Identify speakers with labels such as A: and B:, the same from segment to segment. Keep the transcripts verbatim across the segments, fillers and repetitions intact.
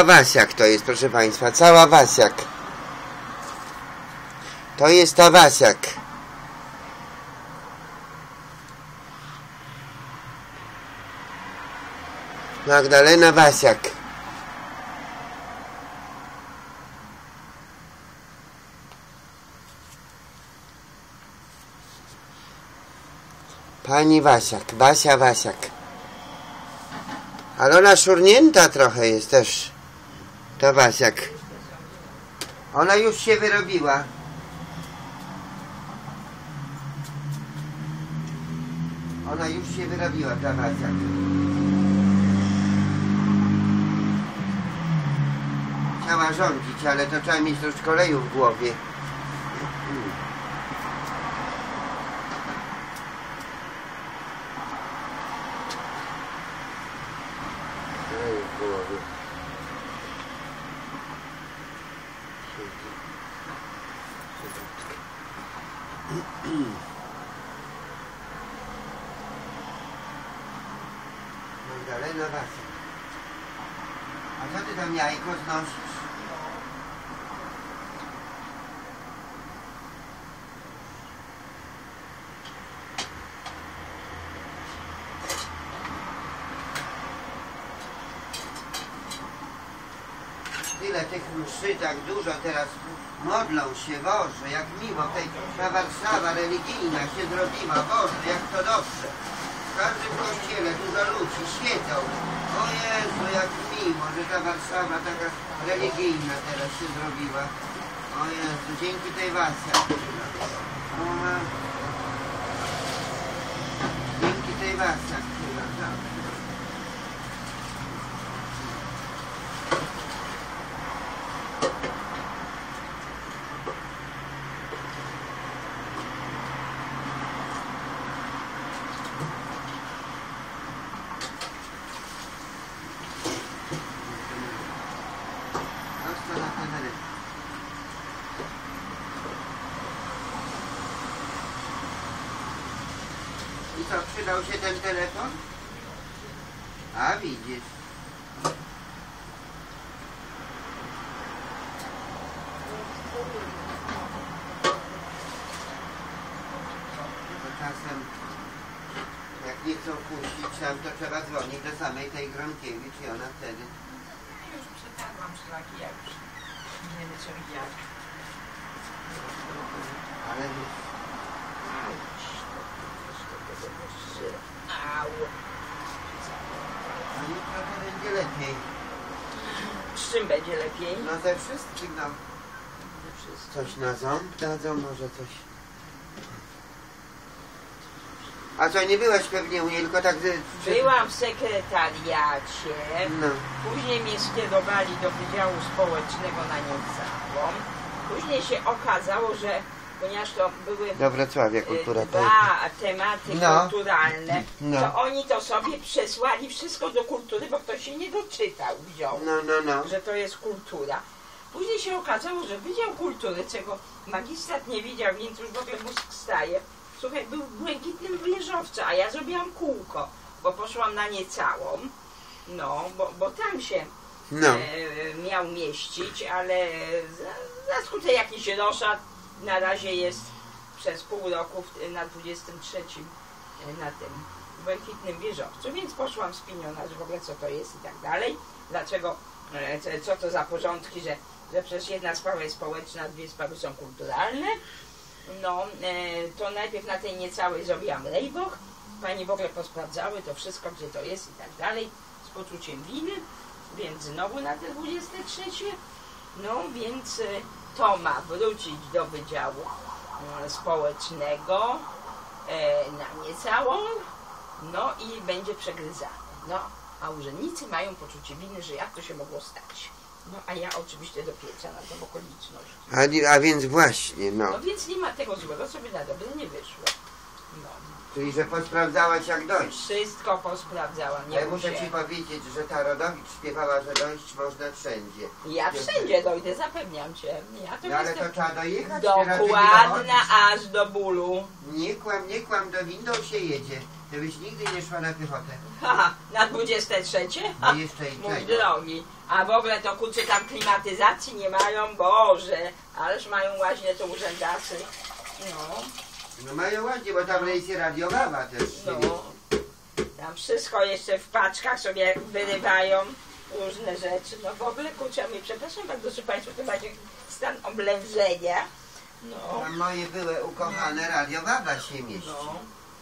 A: cała Wasiak to jest, proszę Państwa, cała Wasiak. To jest ta Wasiak. Magdalena Wasiak. Pani Wasiak, Basia Wasiak. Ale ona szurnięta trochę jest też, ta Wasiak. Ona już się wyrobiła. Ona już się wyrobiła, ta Wasiak. Chciała rządzić, ale to trzeba mieć troszkę oleju w głowie. Magdalena Wasiak. A co ty tam jajko znosisz? Tyle tych mszy, tak dużo teraz modlą się, Boże, jak miło tej, ta Warszawa religijna się zrobiła, Boże, jak to dobrze. W każdym kościele dużo ludzi świecą. O Jezu, jak miło, że ta Warszawa taka religijna teraz się zrobiła. O Jezu, dzięki tej Wasiak. Dzięki tej Wasiak. I co, przydał się ten telefon? A widzisz. To czasem, jak nie chcą puścić tam, to trzeba dzwonić do samej tej Gronkiewicz i ona wtedy.
B: Ja już przetarłam szlaki, ja już nie wiem co jak.
A: Ale
B: Au.
A: a jutro to będzie lepiej.
B: Z czym będzie lepiej?
A: No ze wszystkim, no. Coś na ząb dadzą, może coś. A co, nie byłaś pewnie u niej, tylko tak...
B: Byłam w sekretariacie,
A: No.
B: później mnie skierowali do Wydziału Społecznego na Niecałą. Później się okazało, że ponieważ to były
A: Do Wrocławia kultura.
B: dwa tematy
A: No.
B: kulturalne,
A: No.
B: to oni to sobie przesłali wszystko do kultury, bo ktoś się nie doczytał, wziął,
A: No, no, no.
B: że to jest kultura. Później się okazało, że Wydział Kultury, czego magistrat nie widział, więc już w ogóle mózg staje, słuchaj, był w Błękitnym Wieżowcu, a ja zrobiłam kółko, bo poszłam na Niecałą, no, bo, bo tam się
A: No.
B: e, miał mieścić, ale za, za skutek jakiś roszad na razie jest przez pół roku w, na dwudziestym trzecim na tym Błękitnym Wieżowcu, więc poszłam spieniona, że w ogóle co to jest i tak dalej, dlaczego, e, co to za porządki, że, że przecież jedna sprawa jest społeczna, dwie sprawy są kulturalne. No, e, to najpierw na tej Niecałej zrobiłam rejboch, pani w ogóle posprawdzały to wszystko, gdzie to jest i tak dalej, z poczuciem winy, więc znowu na te dwudzieste trzecie, no więc e, to ma wrócić do Wydziału e, Społecznego e, na Niecałą, no i będzie przegryzane, no, a urzędnicy mają poczucie winy, że jak to się mogło stać. No, a ja oczywiście do pieca na tą okoliczność.
A: A, a więc właśnie, no.
B: No więc nie ma tego złego, sobie na dobre nie wyszło. No.
A: Czyli, że posprawdzałaś jak dojść.
B: Wszystko posprawdzałam, nie
A: Ale muszę
B: muszę.
A: ci powiedzieć, że ta Rodowicz śpiewała, że dojść można wszędzie.
B: Ja wszędzie dojdę, zapewniam cię. Ja to
A: No ale
B: jestem
A: to trzeba dojechać. teraz żeby
B: dokładna
A: dochodzić.
B: aż do bólu.
A: Nie kłam, nie kłam, do windą się jedzie. Żebyś nigdy nie szła na piechotę.
B: Haha, na dwudzieste trzecie?
A: No jeszcze i
B: Mój
A: tego.
B: drogi. A w ogóle to kurczę tam klimatyzacji nie mają, Boże. Ależ mają łaźnie to urzędacy. No,
A: No mają ładnie, bo tam lejcie radiowawa też. się
B: no.
A: mieści.
B: Tam wszystko jeszcze w paczkach sobie wyrywają. Różne rzeczy. No w ogóle kurczę, mi przepraszam bardzo, że Państwo to macie stan oblężenia. No,
A: Tam moje były ukochane radiowawa się mieści.
B: no.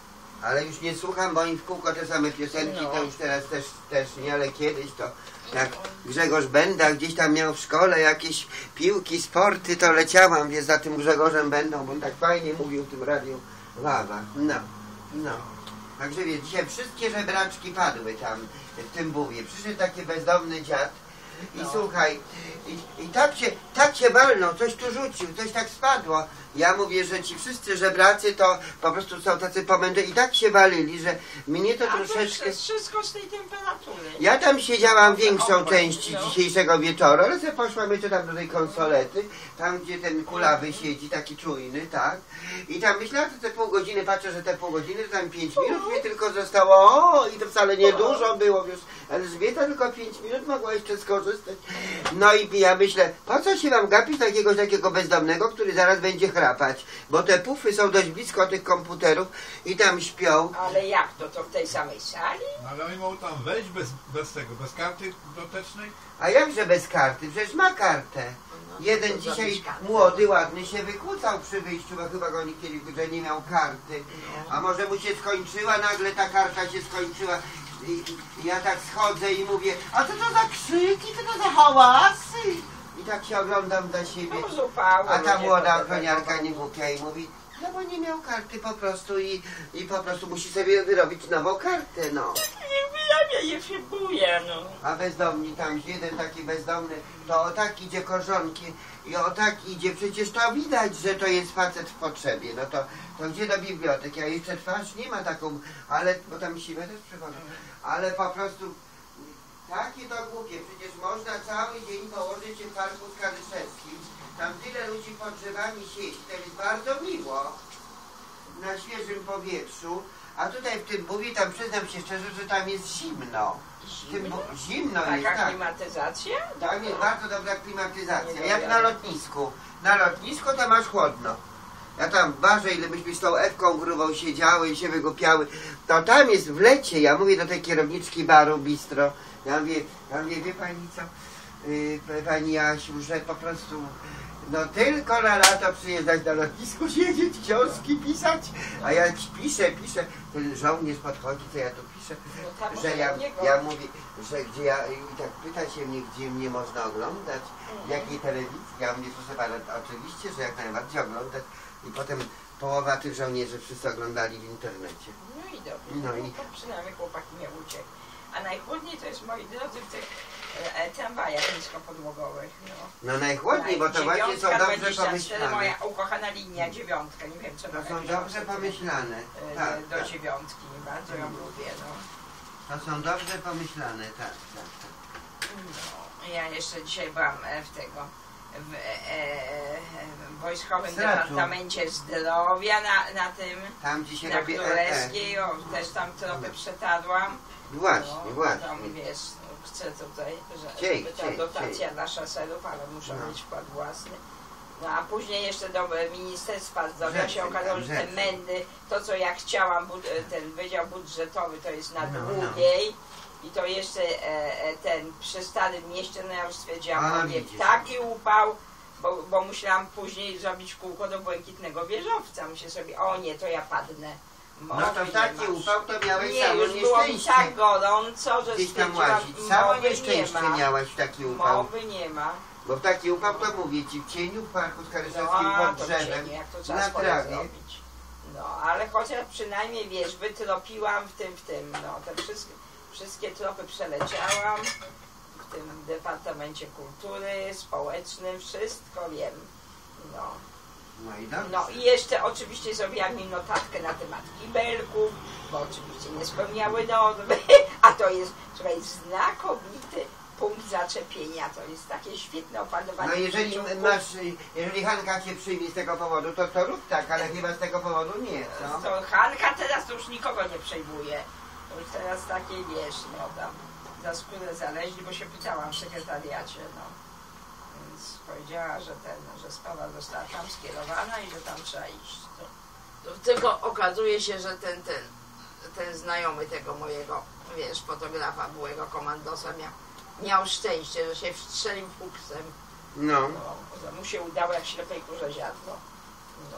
A: Ale już nie słucham, bo im w kółko te same piosenki,
B: No.
A: to już teraz też, też nie, ale kiedyś to jak Grzegorz Benda gdzieś tam miał w szkole jakieś piłki, sporty, to leciałam, wie, za tym Grzegorzem Bendą, bo on tak fajnie mówił w tym radiu Wawa. No, no. Także wie, dzisiaj wszystkie żebraczki padły tam w tym buwie. Przyszedł taki bezdomny dziad i
B: No.
A: słuchaj, i, i tak się, tak się walnął, coś tu rzucił, coś tak spadło. Ja mówię, że ci wszyscy żebracy to po prostu są tacy pomędrzy i tak się walili, że mnie to
B: A to
A: troszeczkę...
B: wszy- wszystko z tej temperatury.
A: Ja tam siedziałam większą
B: Obraz,
A: część
B: no.
A: dzisiejszego wieczoru, ale sobie poszłam jeszcze tam do tej konsolety, tam gdzie ten kulawy siedzi, taki czujny, tak? I tam myślałam, że te pół godziny, patrzę, że te pół godziny, to tam pięć minut mnie tylko zostało, o, i to wcale nie dużo było, wiesz, Elżbieta tylko pięć minut mogła jeszcze skorzystać. No i ja myślę, po co się wam gapić takiego takiego bezdomnego, który zaraz będzie chrapać, bo te pufy są dość blisko tych komputerów i tam śpią.
B: Ale jak to? To w tej samej sali?
C: No ale oni mogą tam wejść bez, bez tego, bez karty dotecznej?
A: A jakże bez karty? Przecież ma kartę.
B: No,
A: Jeden
B: to
A: dzisiaj
B: zrobić kartę.
A: młody, ładny się wykłócał przy wyjściu, bo chyba go nikt kiedyś, że nie miał karty. A może mu się skończyła, nagle ta karta się skończyła. I, i ja tak schodzę i mówię, a co to za krzyki, co to za hałasy? I tak się oglądam dla siebie.
B: No zupało.
A: A ta
B: ludzie
A: młoda
B: to
A: ochroniarka
B: tego-
A: nie głupia i mówi, no bo nie miał karty po prostu i, i po prostu musi sobie wyrobić nową kartę, no.
B: Ja mnie nie szybuję, no.
A: A bezdomni tam, jeden taki bezdomny, to o tak idzie korzonki i o tak idzie, przecież to widać, że to jest facet w potrzebie, no to, to gdzie do biblioteki, a jeszcze twarz nie ma taką, ale, bo tam siwe też przychodzą, ale po prostu takie to głupie, przecież można cały dzień położyć się w parku Skaryszewskim, tam tyle ludzi pod drzewami siedzi, to jest bardzo miło, na świeżym powietrzu, a tutaj w tym buwie, tam przyznam się szczerze, że tam jest zimno. W tym
B: Zimno?
A: bu- zimno jest,
B: Taka
A: tak.
B: klimatyzacja?
A: Tam jest bardzo dobra klimatyzacja,
B: Nie
A: jak na
B: wiadomo.
A: lotnisku. Na lotnisku to masz chłodno. Ja tam ważę, ile byśmy z tą Ewką grubą siedziały i się wygłupiały. To tam jest w lecie, ja mówię do tej kierowniczki baru Bistro. Ja mówię, ja mówię, wie pani co, yy, pani Jasiu, że po prostu no tylko na lato przyjeżdżać na lotnisku, siedzieć, książki pisać, a ja piszę, piszę, ten żołnierz podchodzi, co ja tu piszę,
B: No tam
A: że ja,
B: od niego.
A: ja mówię, że gdzie ja, i tak pyta się mnie, gdzie mnie można oglądać, w jakiej telewizji, ja mówię, proszę pana, oczywiście, że jak najbardziej oglądać i potem połowa tych żołnierzy wszyscy oglądali w internecie.
B: No i dobrze.
A: No
B: No
A: i-
B: i to przynajmniej chłopak nie uciekł. A najchłodniej to jest, moi drodzy, w tych e, tramwajach niskopodłogowych. No.
A: No najchłodniej, bo to właśnie są
B: Dziewiątka,
A: dobrze
B: dwadzieścia cztery,
A: pomyślane.
B: moja ukochana linia, dziewiątka, nie wiem co
A: To
B: tam
A: są
B: jakieś
A: dobrze
B: tam
A: pomyślane,
B: e,
A: tak,
B: do
A: tak.
B: dziewiątki, bardzo ją lubię, no.
A: To są dobrze pomyślane, tak, tak, tak.
B: No, ja jeszcze dzisiaj byłam e, w tego w, e, e, w Wojskowym
A: Stracu.
B: Departamencie Zdrowia na, na tym,
A: Tam gdzie się
B: na
A: robi E E.
B: Królewskiej, o, też tam trochę przetarłam.
A: Właśnie,
B: No,
A: właśnie.
B: Tam wiesz, no, chcę tutaj, że
A: Chciej,
B: żeby ta
A: chciej,
B: dotacja
A: chciej.
B: dla szaserów, ale muszą
A: No.
B: mieć wkład własny. No a później jeszcze do e, Ministerstwa Zdrowia
A: Rzeczy
B: się okazało,
A: tam,
B: że te
A: rzeczy.
B: mędy, to co ja chciałam, bud- e, ten wydział budżetowy to jest na
A: No, no.
B: drugiej. I to jeszcze e, e, ten przy Starym Mieście, no ja już stwierdziłam,
A: A,
B: mówię,
A: widzisz.
B: taki upał, bo, bo musiałam później zrobić kółko do Błękitnego Wieżowca. Myślę sobie, o nie, to ja padnę.
A: No
B: Mowy
A: to
B: nie
A: taki
B: masz.
A: upał to miałeś
B: Nie,
A: samo
B: już było mi
A: nieszczęście.
B: tak gorąco, że
A: Gdzieś tam
B: stwierdziłam,
A: łazić. Samo
B: mowy nie
A: nieszczęście
B: ma.
A: miałaś w taki upał.
B: Mowy nie ma.
A: Bo w taki upał to mówię ci, w cieniu w parku
B: No,
A: Skaryszewskim
B: a
A: pod
B: to
A: drzewem,
B: cienie, jak to trzeba
A: na
B: swoje
A: trawie.
B: zrobić. No, ale chociaż przynajmniej, wiesz, wytropiłam w tym, w tym, no, te wszystkie, wszystkie tropy przeleciałam, w tym Departamencie Kultury, Społecznym, wszystko wiem, no.
A: No i dobrze.
B: No i jeszcze oczywiście zrobiłam im notatkę na temat kibelków, bo oczywiście nie spełniały normy, a to jest, słuchaj, znakomity punkt zaczepienia, to jest takie świetne opanowanie.
A: No jeżeli
B: przeciągu.
A: masz, jeżeli Hanka cię przyjmie z tego powodu, to, to rób tak, ale chyba z tego powodu nie, co?
B: To Hanka teraz to już nikogo nie przejmuje. To już teraz takie, wiesz, no tam za skórę zaleźli, bo się pytałam w sekretariacie, no. Więc powiedziała, że ten, że sprawa została tam skierowana i że tam trzeba iść. To, to tylko okazuje się, że ten, ten, ten znajomy tego mojego, wiesz, fotografa, byłego komandosa miał, miał szczęście, że się wstrzelił fuksem.
A: No.
B: No, mu się udało jak ślepej kurze ziarno. No.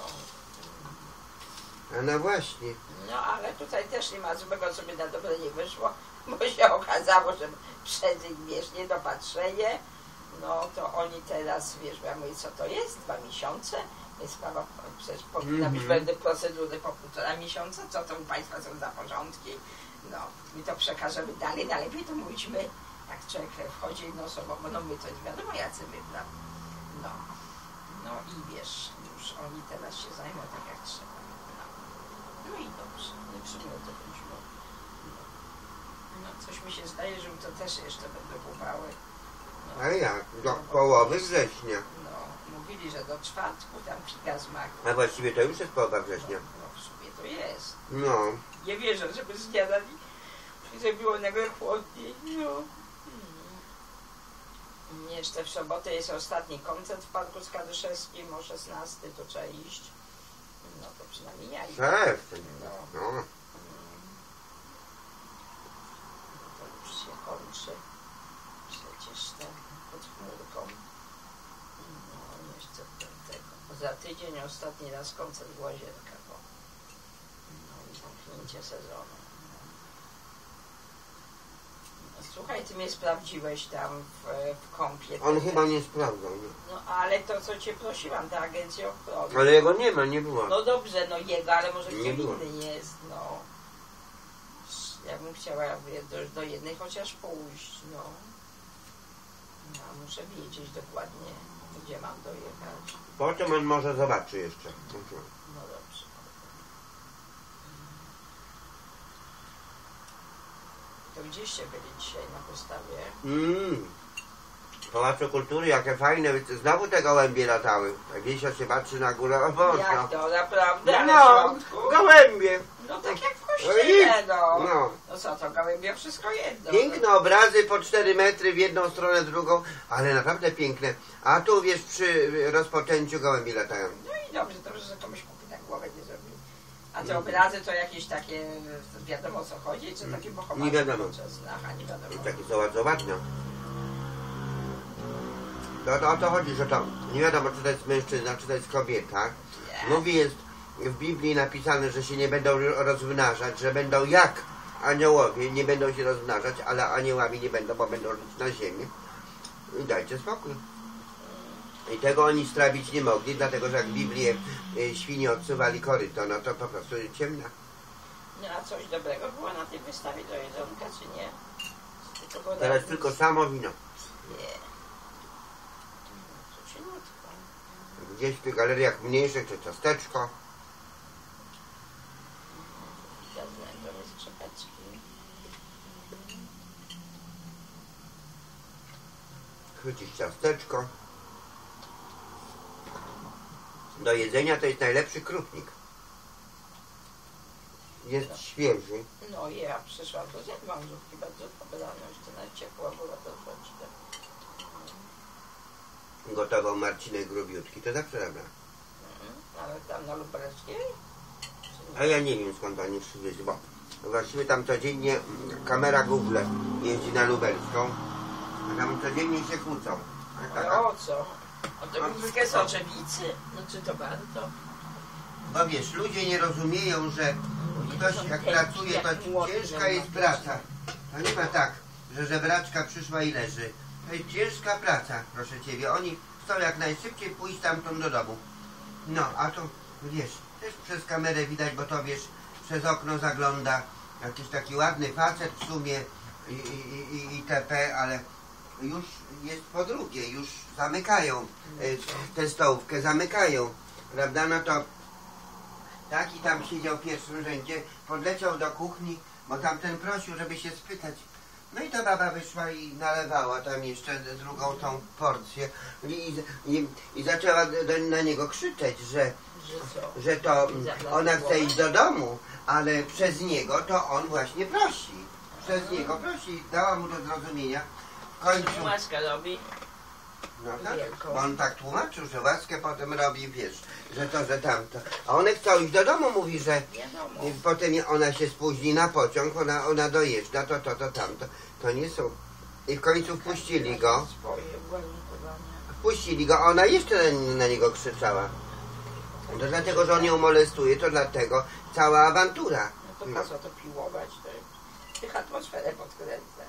A: A no właśnie.
B: No ale tutaj też nie ma złego, co by na dobre nie wyszło, bo się okazało, że przez ich, wiesz, niedopatrzenie, no to oni teraz, wiesz, bo ja mówię, co to jest? Dwa miesiące? Jest sprawa, przecież powinna być
A: Mhm.
B: według procedury po półtora miesiąca, co to u Państwa są za porządki? No, my to przekażemy dalej, najlepiej to mówimy, jak człowiek wchodzi jednoosobowo, bo no my to nie wiadomo jacy my, prawda? No, no i wiesz, już oni teraz się zajmą tak jak trzeba. No, no i dobrze, nie przyjmę to chodziło. No. no, coś mi się zdaje, że to też jeszcze będą upały. No,
A: A jak? Do
B: no,
A: połowy września.
B: No, mówili, że do czwartku tam figa zmagła.
A: A właściwie to już jest połowa września.
B: No, w sumie to jest.
A: No.
B: Nie wierzę, żeby z dnia na dzień zrobiło nagle chłodniej. No. Mm. Jeszcze w sobotę jest ostatni koncert w Parku Skadyszewskim o szesnastej, to trzeba iść. No to przynajmniej ja idę.
A: Tak.
B: No.
A: No.
B: Mm. To już się kończy. Przecież tam pod chmurką. No jeszcze do tego. Za tydzień ostatni raz koncert w Łazienkach. bo- No i zamknięcie sezonu. No, słuchaj, ty mnie sprawdziłeś tam w, w kąpie.
A: On
B: Te-
A: chyba nie sprawdzał, nie?
B: No ale to co cię prosiłam, ta agencja ochrony.
A: Ale jego nie ma, nie było.
B: No dobrze, no jego, ale może
A: Nie
B: kto
A: było.
B: inny jest, no. Ja bym chciała do, do jednej chociaż pójść, no. Ja muszę wiedzieć dokładnie, gdzie mam dojechać.
A: Potem on może zobaczy jeszcze.
B: No dobrze. To gdzieście byli dzisiaj na wystawie?
A: Mmm. W Pałacu Kultury, jakie fajne. Znowu te gołębie latały. Tak Wiesia się patrzy na górę. O Boże.
B: Jak to, naprawdę? Ale w
A: No,
B: środku?
A: gołębie.
B: No tak jak w kościele, no.
A: No.
B: No co to, gołębie wszystko jedno.
A: Piękne obrazy po cztery metry w jedną stronę, drugą, ale naprawdę piękne. A tu wiesz, przy rozpoczęciu gołębie latają.
B: No i dobrze, dobrze, że komuś kupi tak głowę nie zrobili. A te obrazy to jakieś takie, wiadomo o co chodzi, czy takie pochowane?
A: Nie wiadomo.
B: Aha, nie wiadomo.
A: I takie są bardzo ładne. To, to o to chodzi, że to nie wiadomo, czy to jest mężczyzna, czy to jest kobieta.
B: Nie.
A: Mówi, jest w Biblii napisane, że się nie będą rozmnażać, że będą jak aniołowie, nie będą się rozmnażać, ale aniołami nie będą, bo będą żyć na ziemi. I dajcie spokój. I tego oni strawić nie mogli, dlatego że jak Biblię y, świnie odsuwali koryto, no to po prostu ciemna.
B: No a coś dobrego było na tej wystawie do jedzonka, czy nie? Tylko było
A: Teraz
B: na-
A: tylko samo wino.
B: Nie. No, cieniutko.
A: Gdzieś w tych galeriach mniejszych, czy ciasteczko.
B: Żadnego nie strzepeczki.
A: Chwycisz ciasteczko. Do jedzenia to jest najlepszy krupnik. Jest świeży.
B: No ja przyszłam do zjadłam zupki bardzo dobre, no jeszcze na ciepło było troszeczkę.
A: Gotował Marcinek grubiutki, to zawsze dobra.
B: Mhm. Ale tam na Lubelskiej?
A: A ja nie wiem, skąd oni przywieźli, bo właściwie tam codziennie kamera Google jeździ na Lubelską, a tam codziennie się kłócą. A
B: Ale
A: taka-
B: o co? O to Google Soczewicy? No czy to bardzo?
A: Bo wiesz, ludzie nie rozumieją, że ktoś jak pracuje, to ciężka jest praca. To nie ma tak, że żebraczka przyszła i leży. To jest ciężka praca, proszę Ciebie. Oni chcą jak najszybciej pójść stamtąd do domu. No, a to wiesz, też przez kamerę widać, bo to wiesz, przez okno zagląda jakiś taki ładny facet w sumie i, i, i, itp., ale już jest po drugie, już zamykają e, tę stołówkę, zamykają. prawda, no to taki tam siedział w pierwszym rzędzie, podleciał do kuchni, bo tamten prosił, żeby się spytać. No i ta baba wyszła i nalewała tam jeszcze drugą tą porcję i, i, i zaczęła do, na niego krzyczeć, że,
B: Że co?
A: że to ona chce iść do domu, ale przez niego to on właśnie prosi. Przez niego prosi. Dała mu do zrozumienia. W końcu...
B: Łaska robi.
A: No tak,
B: Wielką.
A: bo on tak tłumaczył, że łaskę potem robi, wiesz, że to, że tamto. A one chcą iść do domu, mówi, że
B: Wiadomo.
A: i potem ona się spóźni na pociąg, ona, ona dojeżdża, to, to, to, tamto. To nie są. I w końcu wpuścili go.
B: Swoje uwarunkowania.
A: Wpuścili go, a ona jeszcze na, na niego krzyczała. To dlatego, że on ją molestuje, to dlatego cała awantura.
B: No to
A: No.
B: po co to piłować? To tych atmosferę podkręca.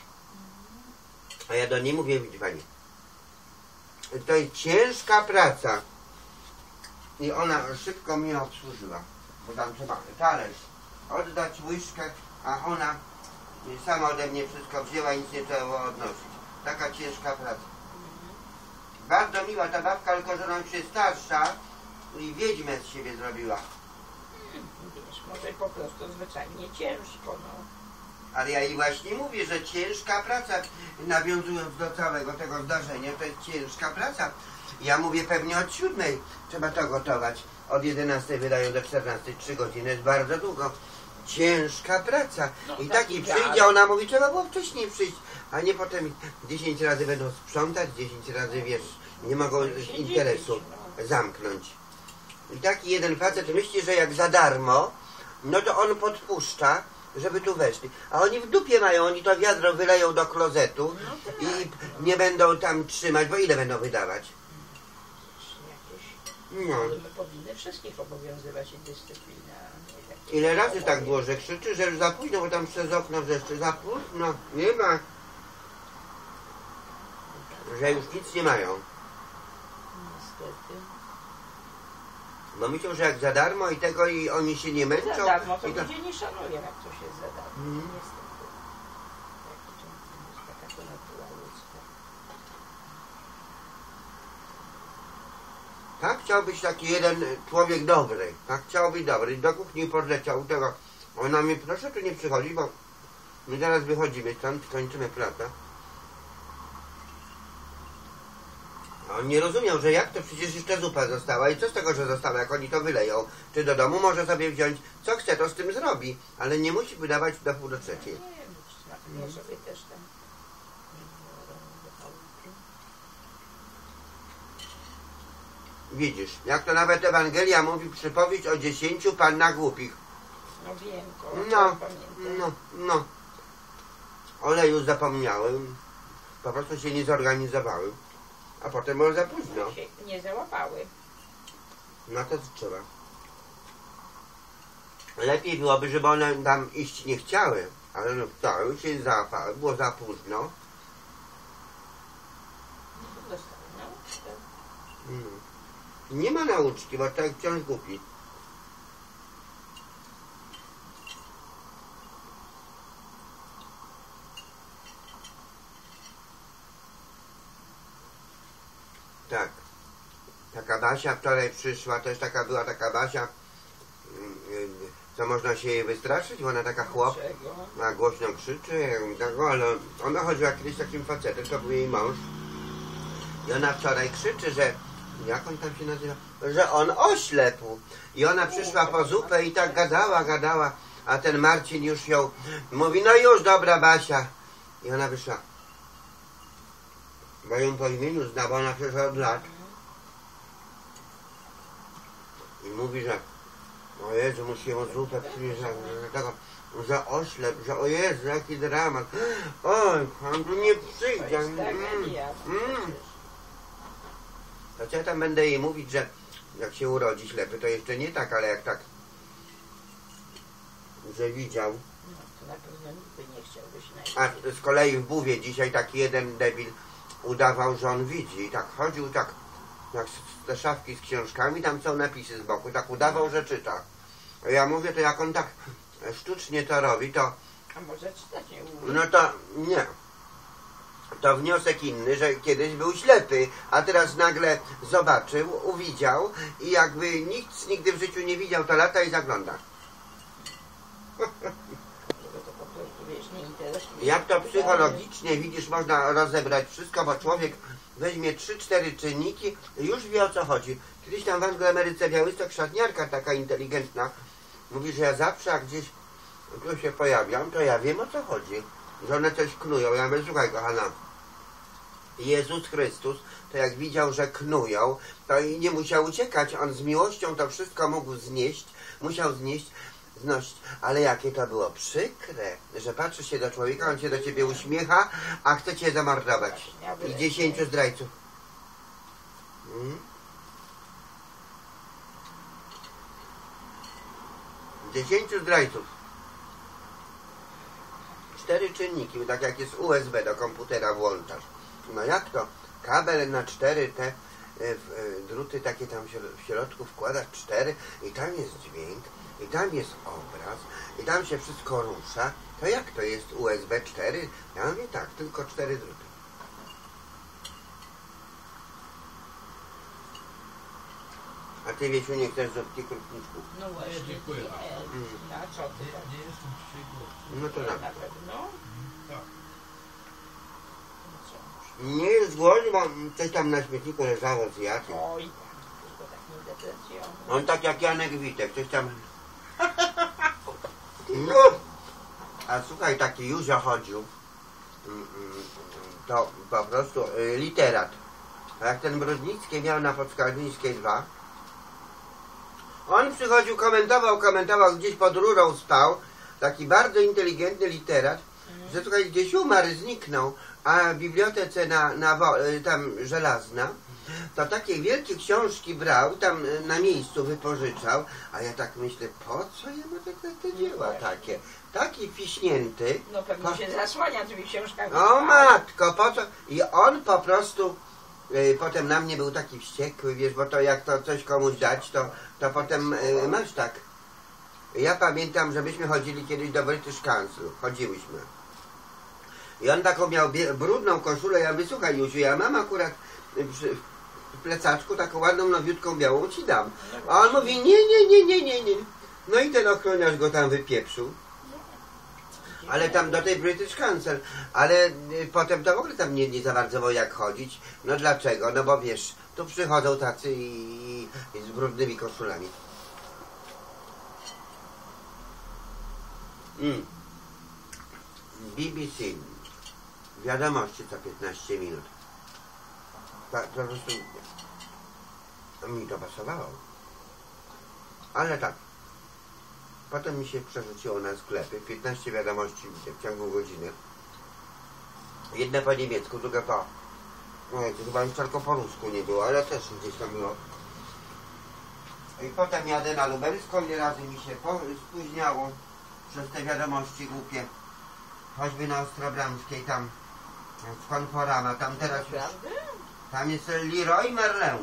A: A ja do niej mówię, widzi pani, to jest ciężka praca. I ona szybko mnie obsłużyła, bo tam trzeba talerz oddać, łyżkę, a ona sama ode mnie wszystko wzięła i nic nie trzeba było odnosić. Taka ciężka praca. Bardzo miła ta babka, tylko że ona już jest starsza i wiedźmę z siebie zrobiła.
B: Wiesz, może po prostu zwyczajnie ciężko, no.
A: Ale ja jej właśnie mówię, że ciężka praca, nawiązując do całego tego zdarzenia, to jest ciężka praca. Ja mówię, pewnie od siódmej trzeba to gotować. Od jedenastej wydają do czternastej, trzy godziny, jest bardzo długo. Ciężka praca.
B: No,
A: I
B: tak
A: taki
B: idealnie.
A: przyjdzie, ona mówi, trzeba było wcześniej przyjść, a nie potem dziesięć razy będą sprzątać, dziesięć razy, wiesz, nie mogą z interesu zamknąć. I taki jeden facet myśli, że jak za darmo, no to on podpuszcza, żeby tu weszli. A oni w dupie mają, oni to wiadro wyleją do klozetu i nie będą tam trzymać, bo ile będą wydawać?
B: Jakieś...
A: No.
B: Ale my powinny wszystkich obowiązywać i dyscyplina. nie takie
A: Ile razy tak
B: zachowanie.
A: było, że krzyczy, że już za późno, bo tam przez okno wrzeszczy, za późno, nie ma, że już nic nie mają.
B: Niestety.
A: Bo myślą, że jak za darmo i tego i oni się nie męczą.
B: Za darmo to
A: i to...
B: ludzie nie szanują, jak coś jest za darmo.
A: Mm.
B: Niestety. Jaki to jest taka to natura ludzka.
A: Tak chciał być taki jeden człowiek dobry, tak chciał być dobry. Do kuchni podleciał tego. Ona mi, proszę tu nie przychodzi, bo my zaraz wychodzimy stąd, kończymy pracę. A on nie rozumiał, że jak to przecież jeszcze zupa została i co z tego, że została, jak oni to wyleją. Czy do domu może sobie wziąć, co chce, to z tym zrobi, ale nie musi wydawać do pół do trzeciej.
B: Nie wiem, czy na pewno sobie też tam do chałupy.
A: Widzisz, jak to nawet Ewangelia mówi, przypowieść o dziesięciu pannach głupich.
B: No wiem, to
A: No,
B: pamiętam.
A: no, no. Oleju zapomniałem, po prostu się nie zorganizowały, a potem było za późno.
B: się nie załapały.
A: No to co trzeba. Lepiej byłoby, żeby one tam iść nie chciały, ale no chciały, się załapały, było za późno.
B: No to dostały nauczkę.
A: Mm. Nie ma nauczki, bo tak wciąż głupi. Tak. Taka Basia wczoraj przyszła, też taka była taka Basia, mm, y, co można się jej wystraszyć, bo ona taka chłop,
B: Czego?
A: a głośno krzyczy, ja mówię, tak, ale ona chodziła kiedyś z takim facetem, to był jej mąż. I ona wczoraj krzyczy, że, jak on tam się nazywa, że on oślepł. I ona przyszła po zupę i tak gadała, gadała, a ten Marcin już ją mówi, no już, dobra Basia. I ona wyszła. Bo ją po imieniu zna, bo ona przecież od lat. I mówi, że o Jezu, musi ją zupę przynieść, że, że, tego, że oślep, że o Jezu, jaki dramat. Oj, on tu nie
B: To
A: przyjdzie.
B: jest
A: Mm,
B: tragedia.
A: mm. To co ja tam będę jej mówić, że jak się urodzi ślepy, to jeszcze nie tak, ale jak tak, że widział.
B: No to na pewno nigdy nie chciałbyś
A: A
B: najpierw.
A: z kolei w Buwie dzisiaj taki jeden debil udawał, że on widzi i tak chodził, tak jak z- te szafki z książkami, tam są napisy z boku, tak udawał, że czyta. A ja mówię, to jak on tak sztucznie to robi, to
B: A może czytać nie umie?
A: no to nie. to wniosek inny, że kiedyś był ślepy, a teraz nagle zobaczył, uwidział i jakby nikt nigdy w życiu nie widział, to lata i zagląda. Jak to psychologicznie, widzisz, można rozebrać wszystko, bo człowiek weźmie trzy cztery czynniki i już wie, o co chodzi. Kiedyś tam w Angloameryce Białystok szatniarka taka inteligentna mówi, że ja zawsze jak gdzieś tu się pojawiam, to ja wiem, o co chodzi. Że one coś knują. Ja mówię, słuchaj kochana, Jezus Chrystus, to jak widział, że knują, to i nie musiał uciekać. On z miłością to wszystko mógł znieść, musiał znieść, znosić. Ale jakie to było przykre, że patrzysz się do człowieka, on się do ciebie uśmiecha, a chce cię zamordować. I dziesięciu zdrajców. Hmm? Dziesięciu zdrajców. Cztery czynniki, tak jak jest U S B do komputera włączasz. No jak to? Kabel na cztery te druty takie tam w środku wkładasz cztery i tam jest dźwięk, i tam jest obraz, i tam się wszystko rusza. To jak to jest U S B cztery? Ja mówię tak, tylko cztery druty. A ty, Wiesiu, nie chcesz zupki krupniczków?
B: No właśnie.
C: Nie, dziękuję.
B: Mm. A co ty?
C: Nie, nie jestem dzisiaj głodny.
A: No to na
B: Na pewno?
C: Tak.
B: No co?
A: nie jest głodny, bo coś tam na śmietniku leżało z jakiem.
B: Oj, tylko tak nie deprecjonuj.
A: On tak jak Janek Witek, coś tam... No. A słuchaj, taki Józio chodził, to po prostu y, literat. A jak ten Brudnicki miał na Podskarbińskiej dwa, on przychodził, komentował, komentował, gdzieś pod rurą spał, taki bardzo inteligentny literat, mm. że słuchaj, gdzieś umarł, zniknął, a w bibliotece na, na tam żelazna, to takie wielkie książki brał, tam na miejscu wypożyczał, a ja tak myślę, po co jemu te, te, te dzieła takie? Taki fiśnięty.
B: No pewnie
A: po...
B: się zasłania tymi książkami.
A: O matko, po co? I on po prostu y, potem na mnie był taki wściekły, wiesz, bo to jak to coś komuś dać, to, to potem y, masz tak. Ja pamiętam, że myśmy chodzili kiedyś do British Council, chodziłyśmy. I on taką miał brudną koszulę, ja mówię, słuchaj Józiu, ja mam akurat przy, w plecaczku taką ładną, nowiutką, białą ci dam. A on mówi, nie, nie, nie, nie, nie, nie. No i ten ochroniarz go tam wypieprzył. Ale tam do tej British Council, ale y, potem to w ogóle tam nie, nie za bardzo było jak chodzić. No dlaczego? No bo wiesz, tu przychodzą tacy i, i z brudnymi koszulami. Mm. B B C. Wiadomości co piętnaście minut. Tak, po prostu mi to pasowało. Ale tak. Potem mi się przerzuciło na sklepy. piętnaście wiadomości w ciągu godziny. Jedna po niemiecku, druga po... No to chyba już tylko po rusku nie było, ale też gdzieś tam było. I potem jadę na Lubelską, ile razy mi się spóźniało przez te wiadomości głupie. Choćby na Ostrobramskiej, tam z Konforama, tam teraz już... Tam jest Leroy Merlin.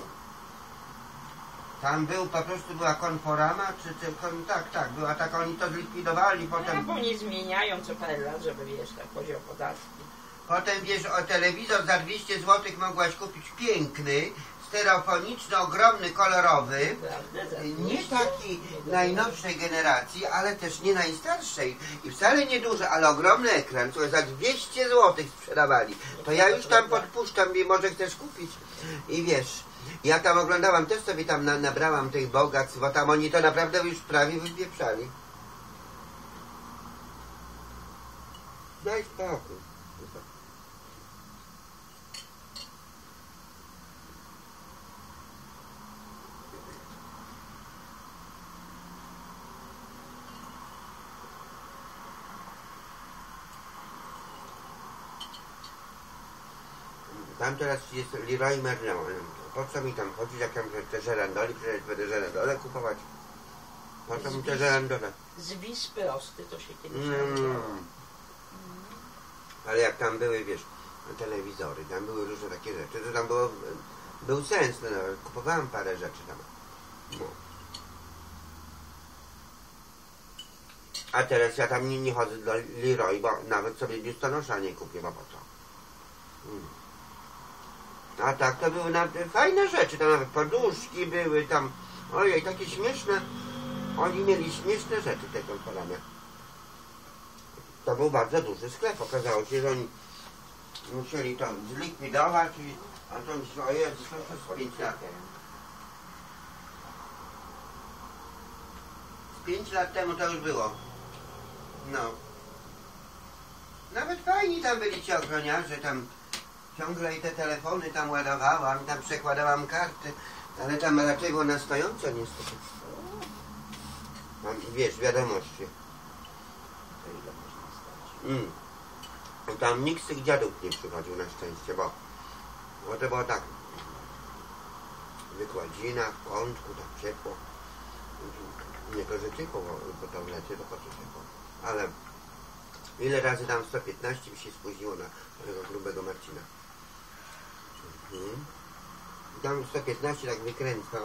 A: Tam był, po prostu była Konforama, czy, czy kon, tak, tak, była taka, oni to zlikwidowali, potem...
B: No, bo nie zmieniają co parę lat, żeby wiesz, tak chodzi o podatki.
A: Potem wiesz, o telewizor za dwieście złotych mogłaś kupić piękny, stereofoniczny, ogromny, kolorowy. Nie taki najnowszej generacji, ale też nie najstarszej. I wcale nie duży, ale ogromny ekran, słuchaj, za dwieście złotych sprzedawali. To ja już tam podpuszczam, może chcesz kupić. I wiesz, ja tam oglądałam, też sobie tam na, nabrałam tych bogactw, bo tam oni to naprawdę już prawie wypieprzali. Daj spokój. Tam teraz jest Leroy Merlin. Po co mi tam chodzić, jak tam te żerandoli, przecież będę żerandole kupować. Po co mi te żerandole?
B: Zwis prosty to się kiedyś
A: Mm.
B: nazywało.
A: Ale jak tam były, wiesz, telewizory, tam były różne takie rzeczy, to tam było, był sens, no, kupowałem parę rzeczy tam. No. A teraz ja tam nie, nie chodzę do Leroy, bo nawet sobie biustonosza nie kupię, bo po co? A tak to były nawet fajne rzeczy, tam nawet poduszki były tam, ojej, takie śmieszne, oni mieli śmieszne rzeczy te Konfolania. To był bardzo duży sklep, okazało się, że oni musieli to zlikwidować i a to myślę, o Jezu, to przez pięć lat. Z pięć lat temu to już było. No. Nawet fajni tam byli ci ochroniarze, tam ciągle i te telefony tam ładowałam, tam przekładałam karty, ale tam raczej było na stojąco niestety. Mam, wiesz, wiadomości. Mm. Tam nikt z tych dziadów nie przychodził na szczęście, bo, bo to było tak. Wykładzina, w kątku, tak ciepło. Nie to, że ciepło, bo to w lecie to po co ciepło. Ale ile razy tam sto piętnaście mi się spóźniło na tego grubego Marcina. Mhm. I tam sto piętnaście tak wykręcał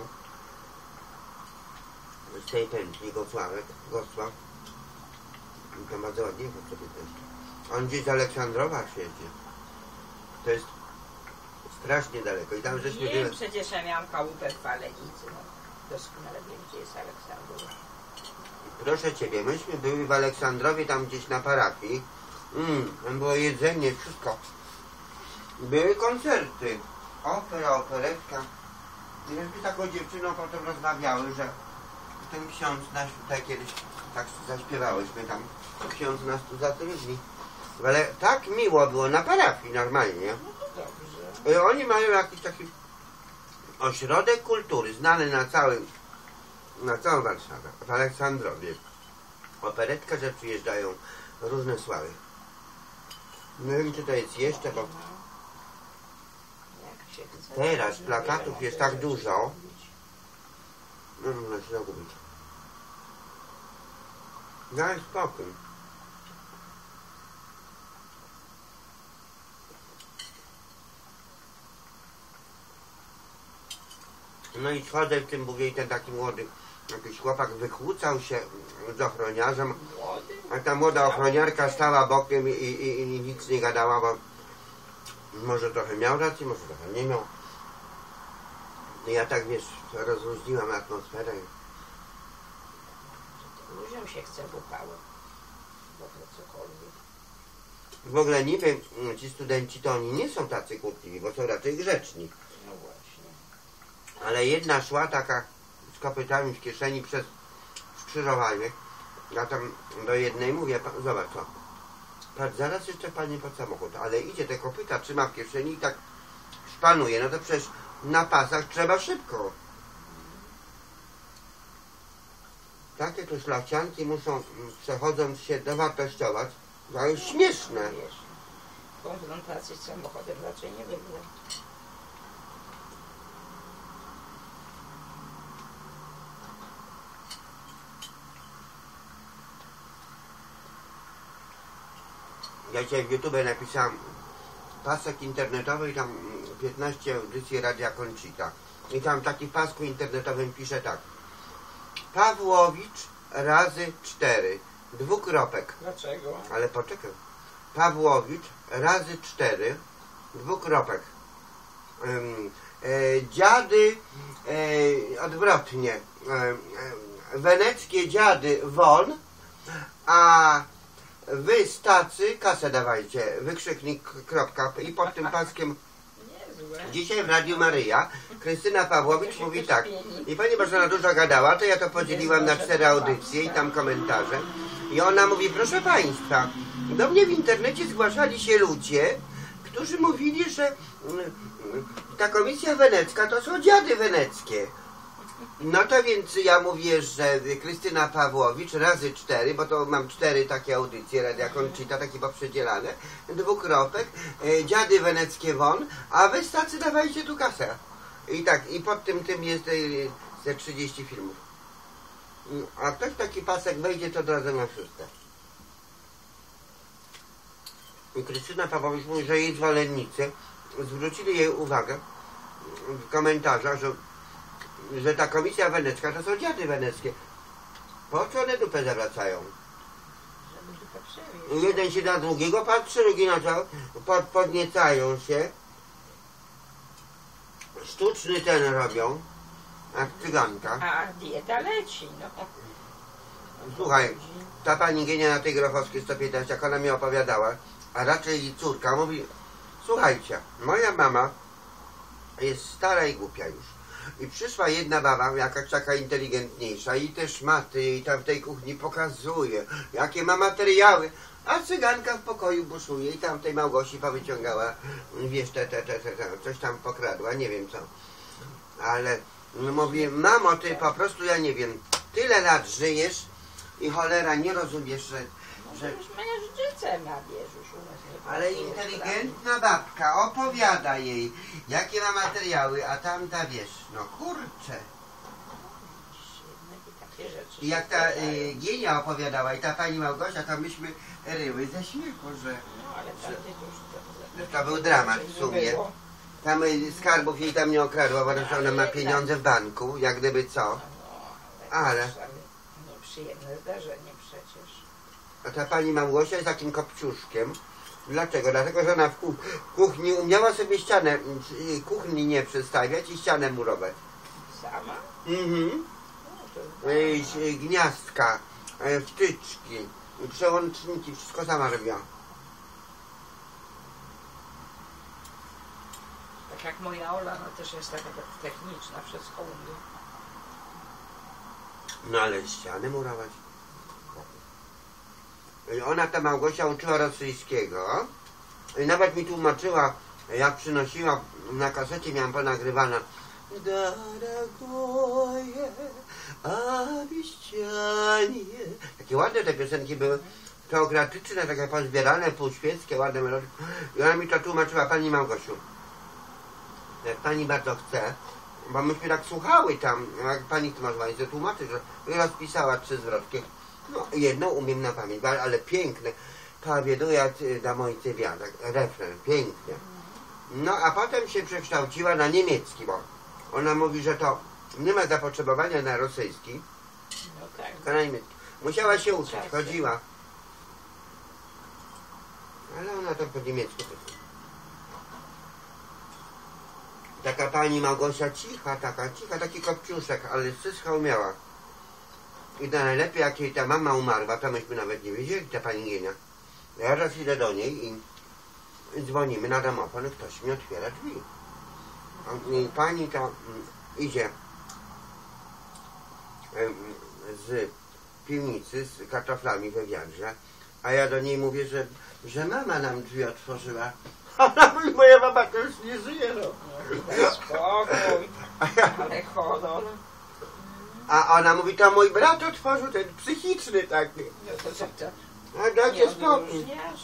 A: z tej pętli Gosławek, Gosław. I tam bardzo ładnie sto piętnaście. On gdzieś z Aleksandrowa siedzi. To jest strasznie daleko. I tam żeśmy
B: Wiem,
A: tyle...
B: przecież ja miałam chałupę w Falenicy. No. Doskonale wiem, gdzie jest Aleksandrowa.
A: Proszę Ciebie, myśmy byli w Aleksandrowie, tam gdzieś na parafii. Mm, tam było jedzenie, wszystko. Były koncerty. Opera, operetka. I myśmy taką dziewczyną potem rozmawiały, że ten ksiądz nas tutaj kiedyś tak zaśpiewałyśmy tam. Ksiądz nas tu zatrudni. Ale tak miło było na parafii normalnie.
B: Dobrze.
A: I oni mają jakiś taki ośrodek kultury, znany na całym, na całą Warszawę, w Aleksandrowie. Operetka, że przyjeżdżają różne sławy. Nie wiem, czy to jest jeszcze, bo teraz plakatów jest tak dużo. No, można się zagubić. Daj spokój. No i schodzę w tym, mówię, i ten taki młody jakiś chłopak wykłócał się z ochroniarzem, a ta młoda ochroniarka stała bokiem i, i, i nic nie gadała, bo może trochę miał rację, może trochę nie miał. I ja tak, wiesz, rozluźniłam atmosferę.
B: Ludziom się chce bupały. Bo to cokolwiek.
A: W ogóle niby ci studenci to oni nie są tacy kłótliwi, bo są raczej grzeczni.
B: No właśnie.
A: Ale jedna szła taka z kopytami w kieszeni przez skrzyżowanie. Ja tam do jednej mówię, zobacz co, patrz, zaraz jeszcze pani pod samochód, ale idzie te kopyta, trzyma w kieszeni i tak szpanuje. No to przecież na pasach trzeba szybko. Takie to szlachcianki muszą, przechodząc się, dowartościować. To jest śmieszne.
B: Wiesz, konfrontacji z samochodem raczej nie wygra.
A: Ja dzisiaj w YouTube napisałem pasek internetowy i tam piętnaście audycji Radia Conchita. I tam taki w pasku internetowym pisze tak. Pawłowicz razy cztery. Dwukropek.
B: Dlaczego?
A: Ale poczekaj. Pawłowicz razy cztery. Dwukropek. Um, e, dziady e, odwrotnie. E, e, weneckie dziady won, a wy stacy, kasę dawajcie, wykrzyknik kropka i pod tym paskiem
B: Niezłe.
A: dzisiaj w Radiu Maryja Krystyna Pawłowicz mówi tak. I pani Bożena dużo gadała, to ja to podzieliłam na cztery audycje i tam komentarze. I ona mówi, proszę państwa, do mnie w internecie zgłaszali się ludzie, którzy mówili, że ta komisja wenecka to są dziady weneckie. No to więc ja mówię, że Krystyna Pawłowicz razy cztery, bo to mam cztery takie audycje Radia Conchita, takie poprzedzielane, dwukropek, e, dziady weneckie won, a wy stacy dawajcie tu kasę. I tak, i pod tym tym jest e, ze trzydzieści filmów. A ktoś taki pasek wejdzie, to od razu na szóste. I Krystyna Pawłowicz mówi, że jej zwolennicy zwrócili jej uwagę w komentarzach, że że ta komisja wenecka to są dziady weneckie. Po co one dupę zawracają?
B: Żeby dupę Oczywiście.
A: Jeden się na drugiego patrzy, drugi na to, pod, podniecają się. Sztuczny ten robią, jak cyganka.
B: A dieta leci, no.
A: Słuchaj, ta pani Genia na tej Grochowskiej sto piętnaście, jak ona mi opowiadała, a raczej jej córka mówi, słuchajcie, moja mama jest stara i głupia już. I przyszła jedna baba, jakaś taka inteligentniejsza i te szmaty i tam w tej kuchni pokazuje, jakie ma materiały, a cyganka w pokoju buszuje i tam tej Małgosi powyciągała, wiesz, te, te, te, te, te, coś tam pokradła, nie wiem co. Ale mówi, mamo, ty po prostu, ja nie wiem, tyle lat żyjesz i cholera, nie rozumiesz, że... że...
B: Już mężczyzę ma, wiesz, już u nas nie
A: Ale
B: pracuje,
A: inteligentna babka opowiada jej, jakie ma materiały, a tamta wiesz, no kurczę.
B: takie rzeczy
A: I jak
B: się
A: ta
B: zdarzają.
A: y, Gienia opowiadała i ta pani Małgosia, to myśmy ryły ze śmiechu, że
B: No ale tamty to już
A: to był dramat w sumie.
B: było.
A: Tam y, skarbów jej tam nie okradła, bo że ona ma pieniądze w banku, jak gdyby co.
B: No,
A: Ale-
B: nieprzyjemne zdarzenie przecież.
A: A ta pani Małgosia jest takim kopciuszkiem. Dlaczego? Dlatego, że ona w ku- kuchni umiała sobie ścianę, y, kuchni nie przestawiać i ścianę murować.
B: Sama?
A: Mhm.
B: No, to
A: Y, y, gniazdka, y, wtyczki, y, przełączniki, wszystko sama robiła.
B: tak jak moja Ola, no też jest taka techniczna, wszystko umie.
A: No ale ściany murować. I ona, ta Małgosia, uczyła rosyjskiego i nawet mi tłumaczyła, jak przynosiła, na kasecie miałam ponagrywane Daragoje, abiścianie. Takie ładne te piosenki były, teokratyczne, takie pozbierane, półświeckie, ładne melodie. I ona mi to tłumaczyła, pani Małgosiu. Jak pani bardzo chce, bo myśmy tak słuchały tam, jak pani Tomasz to tłumaczy, że rozpisała trzy zwrotki. No, jedną umiem na pamięć, ale piękne. Powieduje da mojcy wiatek, refren, pięknie. No, a potem się przekształciła na niemiecki, bo ona mówi, że to nie ma zapotrzebowania na rosyjski,
B: No tak.
A: tylko na niemiecki. Musiała się uczyć,
B: Czasem.
A: chodziła. Ale ona to po niemiecku. Taka pani Małgosia cicha, taka cicha, taki kopciuszek, ale wszystko umiała. I to najlepiej, jak jej ta mama umarła, to myśmy nawet nie wiedzieli, ta pani Gienia. Ja raz idę do niej i dzwonimy na domofon i ktoś mi otwiera drzwi. I pani to mm, idzie em, z piwnicy z kartoflami we wiadrze, a ja do niej mówię, że, że mama nam drzwi otworzyła. Ona mówi, moja mama to już nie żyje, no.
B: Daj spokój, ale honor.
A: A ona mówi, to mój brat otworzył, ten psychiczny taki.
B: No to co to?
A: A dajcie
B: Nie
A: spokój.
B: odróżniasz.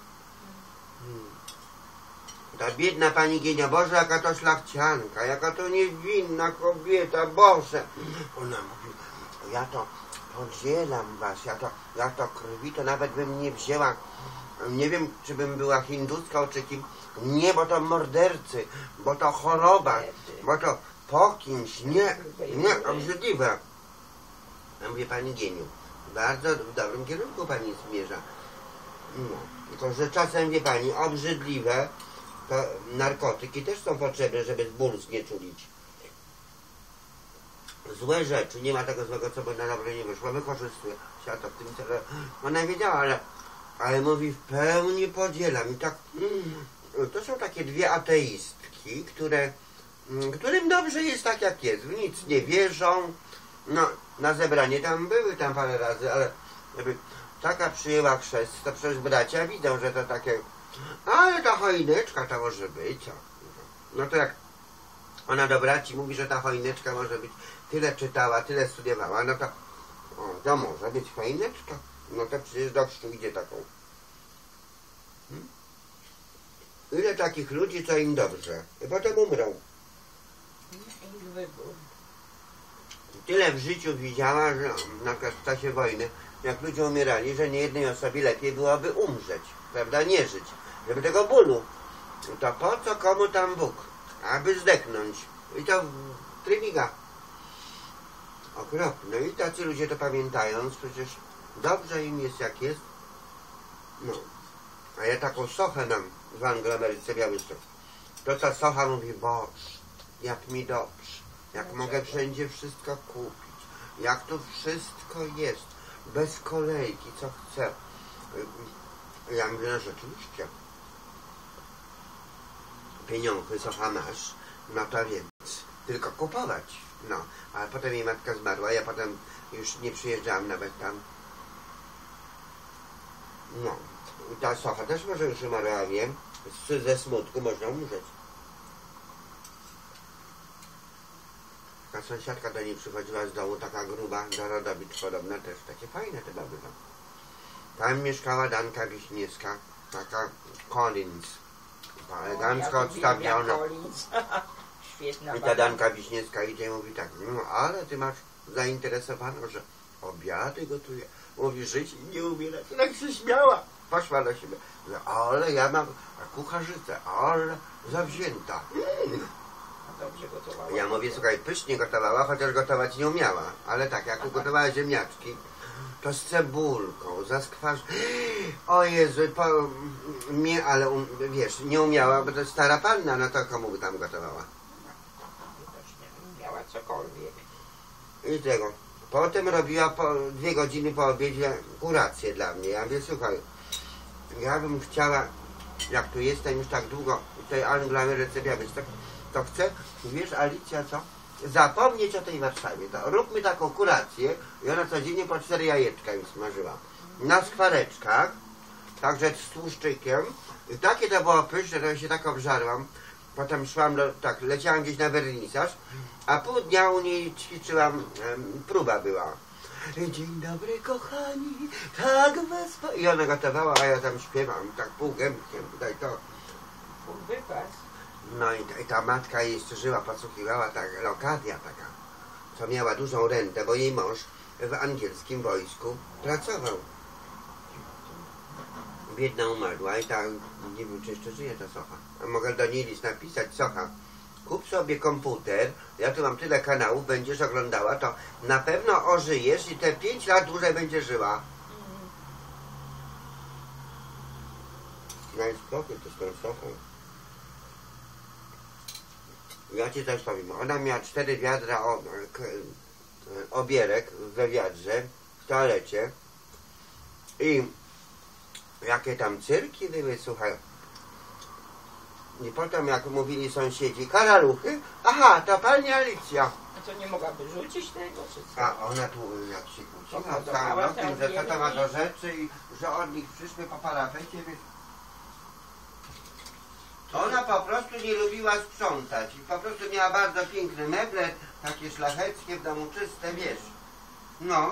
A: Ta biedna pani Gienia, Boże, jaka to szlachcianka, jaka to niewinna kobieta, Boże. Ona mówi, ja to podzielam was, ja to, ja to krwi to nawet bym nie wzięła, nie wiem, czy bym była hinduską, czy kim. Nie, bo to mordercy, bo to choroba, bo to po kimś, nie, nie, obrzydliwe. Ja mówię, pani Gieniu, bardzo w dobrym kierunku pani zmierza. No, tylko że czasem, wie pani, obrzydliwe, to narkotyki też są potrzebne, żeby ból znieczulić. Złe rzeczy, nie ma tego złego, co by na dobre nie wyszło, wykorzystuje się to w tym celu. Ona wiedziała, ale, ale mówi, w pełni podzielam. I tak, mm, to są takie dwie ateistki, które, mm, którym dobrze jest tak, jak jest. W nic nie wierzą. No, na zebranie tam były tam parę razy, ale żeby taka przyjęła chrzest, to przecież bracia widzą, że to takie, ale ta choineczka to może być. O. No to jak ona do braci mówi, że ta choineczka może być, tyle czytała, tyle studiowała, no to, o, to może być choineczka. No to przecież do chrztu idzie taką. Hmm? Ile takich ludzi, co im dobrze, i potem umrą.
B: Ich wybór.
A: Tyle w życiu widziała, że na przykład w czasie wojny, jak ludzie umierali, że nie jednej osobie lepiej byłoby umrzeć, prawda, nie żyć, żeby tego bólu. To po co komu tam Bóg? Aby zdechnąć. I to trymiga. Okropne. I tacy ludzie to pamiętając, przecież dobrze im jest jak jest. No. A ja taką sochę mam w Anglo-Ameryce Białystok. To ta socha mówi, Boże, jak mi dobrze, jak mogę wszędzie wszystko kupić, jak tu wszystko jest, bez kolejki, co chcę. Ja mówię, no rzeczywiście, pieniądze socha masz, no to więc tylko kupować. No, ale potem jej matka zmarła, ja potem już nie przyjeżdżałam nawet tam. No, i ta socha też może już umarła, wiem, ze smutku można umrzeć. Taka sąsiadka do niej przychodziła z domu, taka gruba, do Rodowicz podobna też, takie fajne te domy tam. Tam mieszkała Danka Wiśniewska, taka Collins, elegancko odstawiona.
B: Świetna
A: I ta Danka Wiśniewska idzie i mówi tak, no ale ty masz zainteresowaną, że obiady gotuje. Mówi, żyć i nie umierać. Tak się śmiała. Poszła do siebie. Ale ja mam kucharzycę, ale zawzięta.
B: Dobrze gotowała.
A: Ja mówię, słuchaj, pysznie gotowała, chociaż gotować nie umiała. Ale tak, jak ugotowała ziemniaczki, to z cebulką, zaskwarz... O Jezu, po... mnie, ale um, wiesz, nie umiała, bo to jest stara panna, no to komu by tam gotowała?
B: Miała cokolwiek.
A: I tego. Potem robiła po dwie godziny po obiedzie kurację dla mnie. Ja mówię, słuchaj, ja bym chciała, jak tu jestem już tak długo w tej Anglo-Ameryce Białystok, to chcę, wiesz, Alicja, co? Zapomnieć o tej Warszawie. To róbmy taką kurację i ona codziennie po cztery jajeczka mi smażyła. Na skwareczkach, także z tłuszczykiem. I takie to było pyszne, że ja się tak obżarłam. Potem szłam, do, tak, leciałam gdzieś na wernisaż, a pół dnia u niej ćwiczyłam, em, próba była. Dzień dobry kochani, tak was... I ona gotowała, a ja tam śpiewam, tak półgębkiem, tutaj to.
B: Pół wypas.
A: No i ta, i ta matka jeszcze żyła, podsłuchiwała, tak, Lokadia taka, co miała dużą rentę, bo jej mąż w angielskim wojsku pracował. Biedna umarła i tak, nie wiem, czy jeszcze żyje ta socha. A mogę do niej list napisać, socha, kup sobie komputer, ja tu mam tyle kanałów, będziesz oglądała, to na pewno ożyjesz i te pięć lat dłużej będziesz żyła. Ja jest spokój, to z tą sochą. Ja ci coś powiem, ona miała cztery wiadra o, k, obierek we wiadrze, w toalecie i jakie tam cyrki były, słuchaj. I potem jak mówili sąsiedzi, karaluchy, aha, to pani Alicja.
B: A to nie mogłaby rzucić tego, czy co?
A: A ona tu jak się kłóciła z całym rokiem, że co to ma do rzeczy i że od nich przyszły po parapecie. Ona po prostu nie lubiła sprzątać i po prostu miała bardzo piękne meble, takie szlacheckie w domu, czyste, wiesz. No.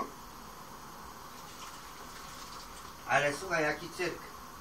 A: Ale słuchaj, jaki cyrk.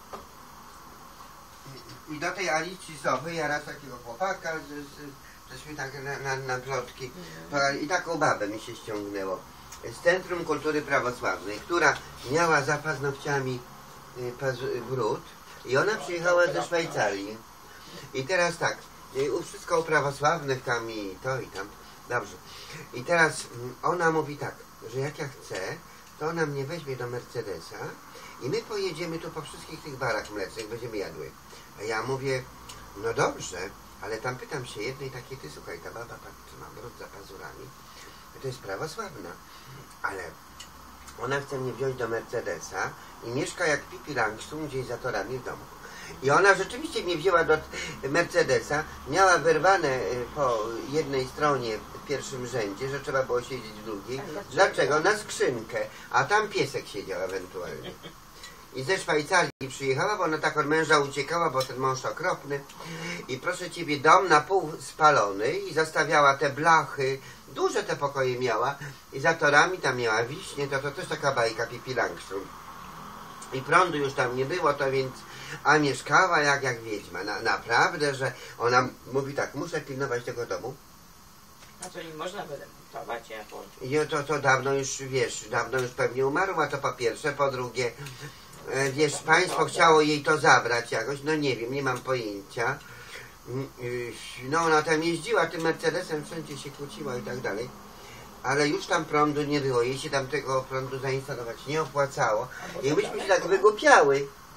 A: I do tej Alicji Sochy ja raz takiego chłopaka, żeśmy tak na, na, na plotki, i taką babę mi się ściągnęło z Centrum Kultury Prawosławnej, która miała za paznokciami brud i ona przyjechała ze Szwajcarii. I teraz tak, u wszystko u prawosławnych tam i to i tam, dobrze. I teraz ona mówi tak, że jak ja chcę, to ona mnie weźmie do Mercedesa i my pojedziemy tu po wszystkich tych barach mlecznych, będziemy jadły. A ja mówię, no dobrze, ale tam pytam się jednej takiej, ty słuchaj, ta baba patrzy, ma brud za pazurami, to jest prawosławna, ale ona chce mnie wziąć do Mercedesa i mieszka jak Pippi Langström gdzieś za torami w domu. I ona rzeczywiście mnie wzięła do Mercedesa, miała wyrwane po jednej stronie w pierwszym rzędzie, że trzeba było siedzieć w drugiej. Dlaczego? Na skrzynkę, a tam piesek siedział ewentualnie. I ze Szwajcarii przyjechała, bo ona tak od męża uciekała, bo ten mąż okropny. I proszę ciebie, dom na pół spalony i zastawiała te blachy, duże te pokoje miała i za torami tam miała wiśnie, to to też taka bajka Pippi Langström. I prądu już tam nie było, to więc, a mieszkała jak jak wiedźma. Na, naprawdę, że ona mówi tak, muszę pilnować tego domu.
B: A co, nie można wyremontować jakoś?
A: I to, to dawno już, wiesz, dawno już pewnie umarła, to po pierwsze, po drugie, wiesz, państwo chciało jej to zabrać jakoś, no nie wiem, nie mam pojęcia. No ona tam jeździła tym Mercedesem, wszędzie się kłóciła i tak dalej. Ale już tam prądu nie było, jej się tam tego prądu zainstalować nie opłacało. I myśmy się tak wygłupiały.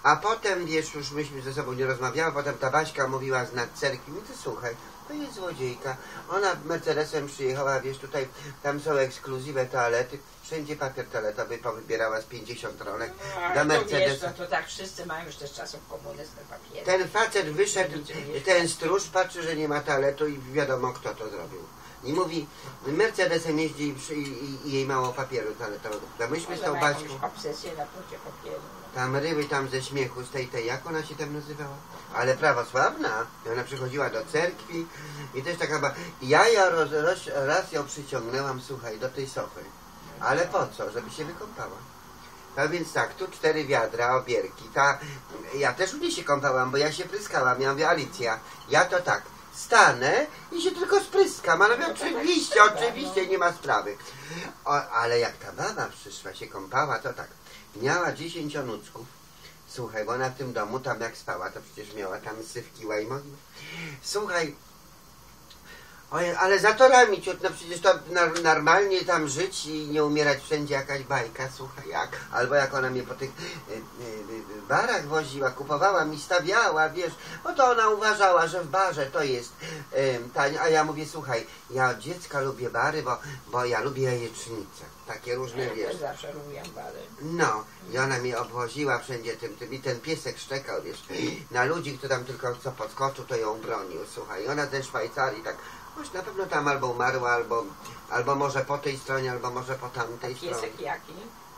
A: A potem, wiesz, już myśmy ze sobą nie rozmawiały, potem ta Baśka mówiła z nad cerkwi, no to słuchaj, to jest złodziejka. Ona Mercedesem przyjechała, wiesz, tutaj, tam są ekskluzywe toalety, wszędzie papier toaletowy powybierała z pięćdziesiąt rolek
B: No,
A: dla
B: ale to wiesz,
A: Mercedesa.
B: to, to tak wszyscy mają już też czasów komunizmu papiery.
A: Ten facet wyszedł,
B: Widzisz?
A: ten stróż patrzy, że nie ma toaletu i wiadomo, kto to zrobił. I mówi, Mercedesem jeździ i, przy- i, i jej mało papieru toaletowego. No myśmy z
B: Może
A: tą
B: ma
A: Baśką,
B: jakąś obsesję na punkcie papieru.
A: tam ryły tam ze śmiechu, z tej, tej, jak ona się tam nazywała? Ale prawosławna. I ona przychodziła do cerkwi i też taka, ba... ja, ja roz, roz, raz ją przyciągnęłam, słuchaj, do tej sofy. Ale po co? Żeby się wykąpała. No więc tak, tu cztery wiadra, obierki. Ta, ja też u niej się kąpałam, bo ja się pryskałam. Ja mówię, Alicja, ja to tak, stanę i się tylko spryskam. Ale mówię, oczywiście, oczywiście, nie ma sprawy. O, ale jak ta baba przyszła, się kąpała, to tak, miała dziesięć onucków. Słuchaj, bo ona w tym domu, tam jak spała, to przecież miała tam sywki łajmogi. Słuchaj, oj, ale za torami ciut, no przecież to nar- normalnie tam żyć i nie umierać wszędzie jakaś bajka, słuchaj, jak? Albo jak ona mnie po tych y, y, y, barach woziła, kupowała mi, stawiała, wiesz, no to ona uważała, że w barze to jest y, tań, a ja mówię, słuchaj, ja od dziecka lubię bary, bo, bo ja lubię jajecznice, takie różne,
B: Ja
A: wiesz.
B: też zawsze lubiłam bary.
A: No, i ona mnie obwoziła wszędzie tym, tym i ten piesek szczekał, wiesz, na ludzi, kto tam tylko co podskoczył, to ją bronił, słuchaj, i ona ze Szwajcarii tak, choć na pewno tam albo umarła, albo, albo może po tej stronie, albo może po tamtej stronie.
B: Piesek jaki?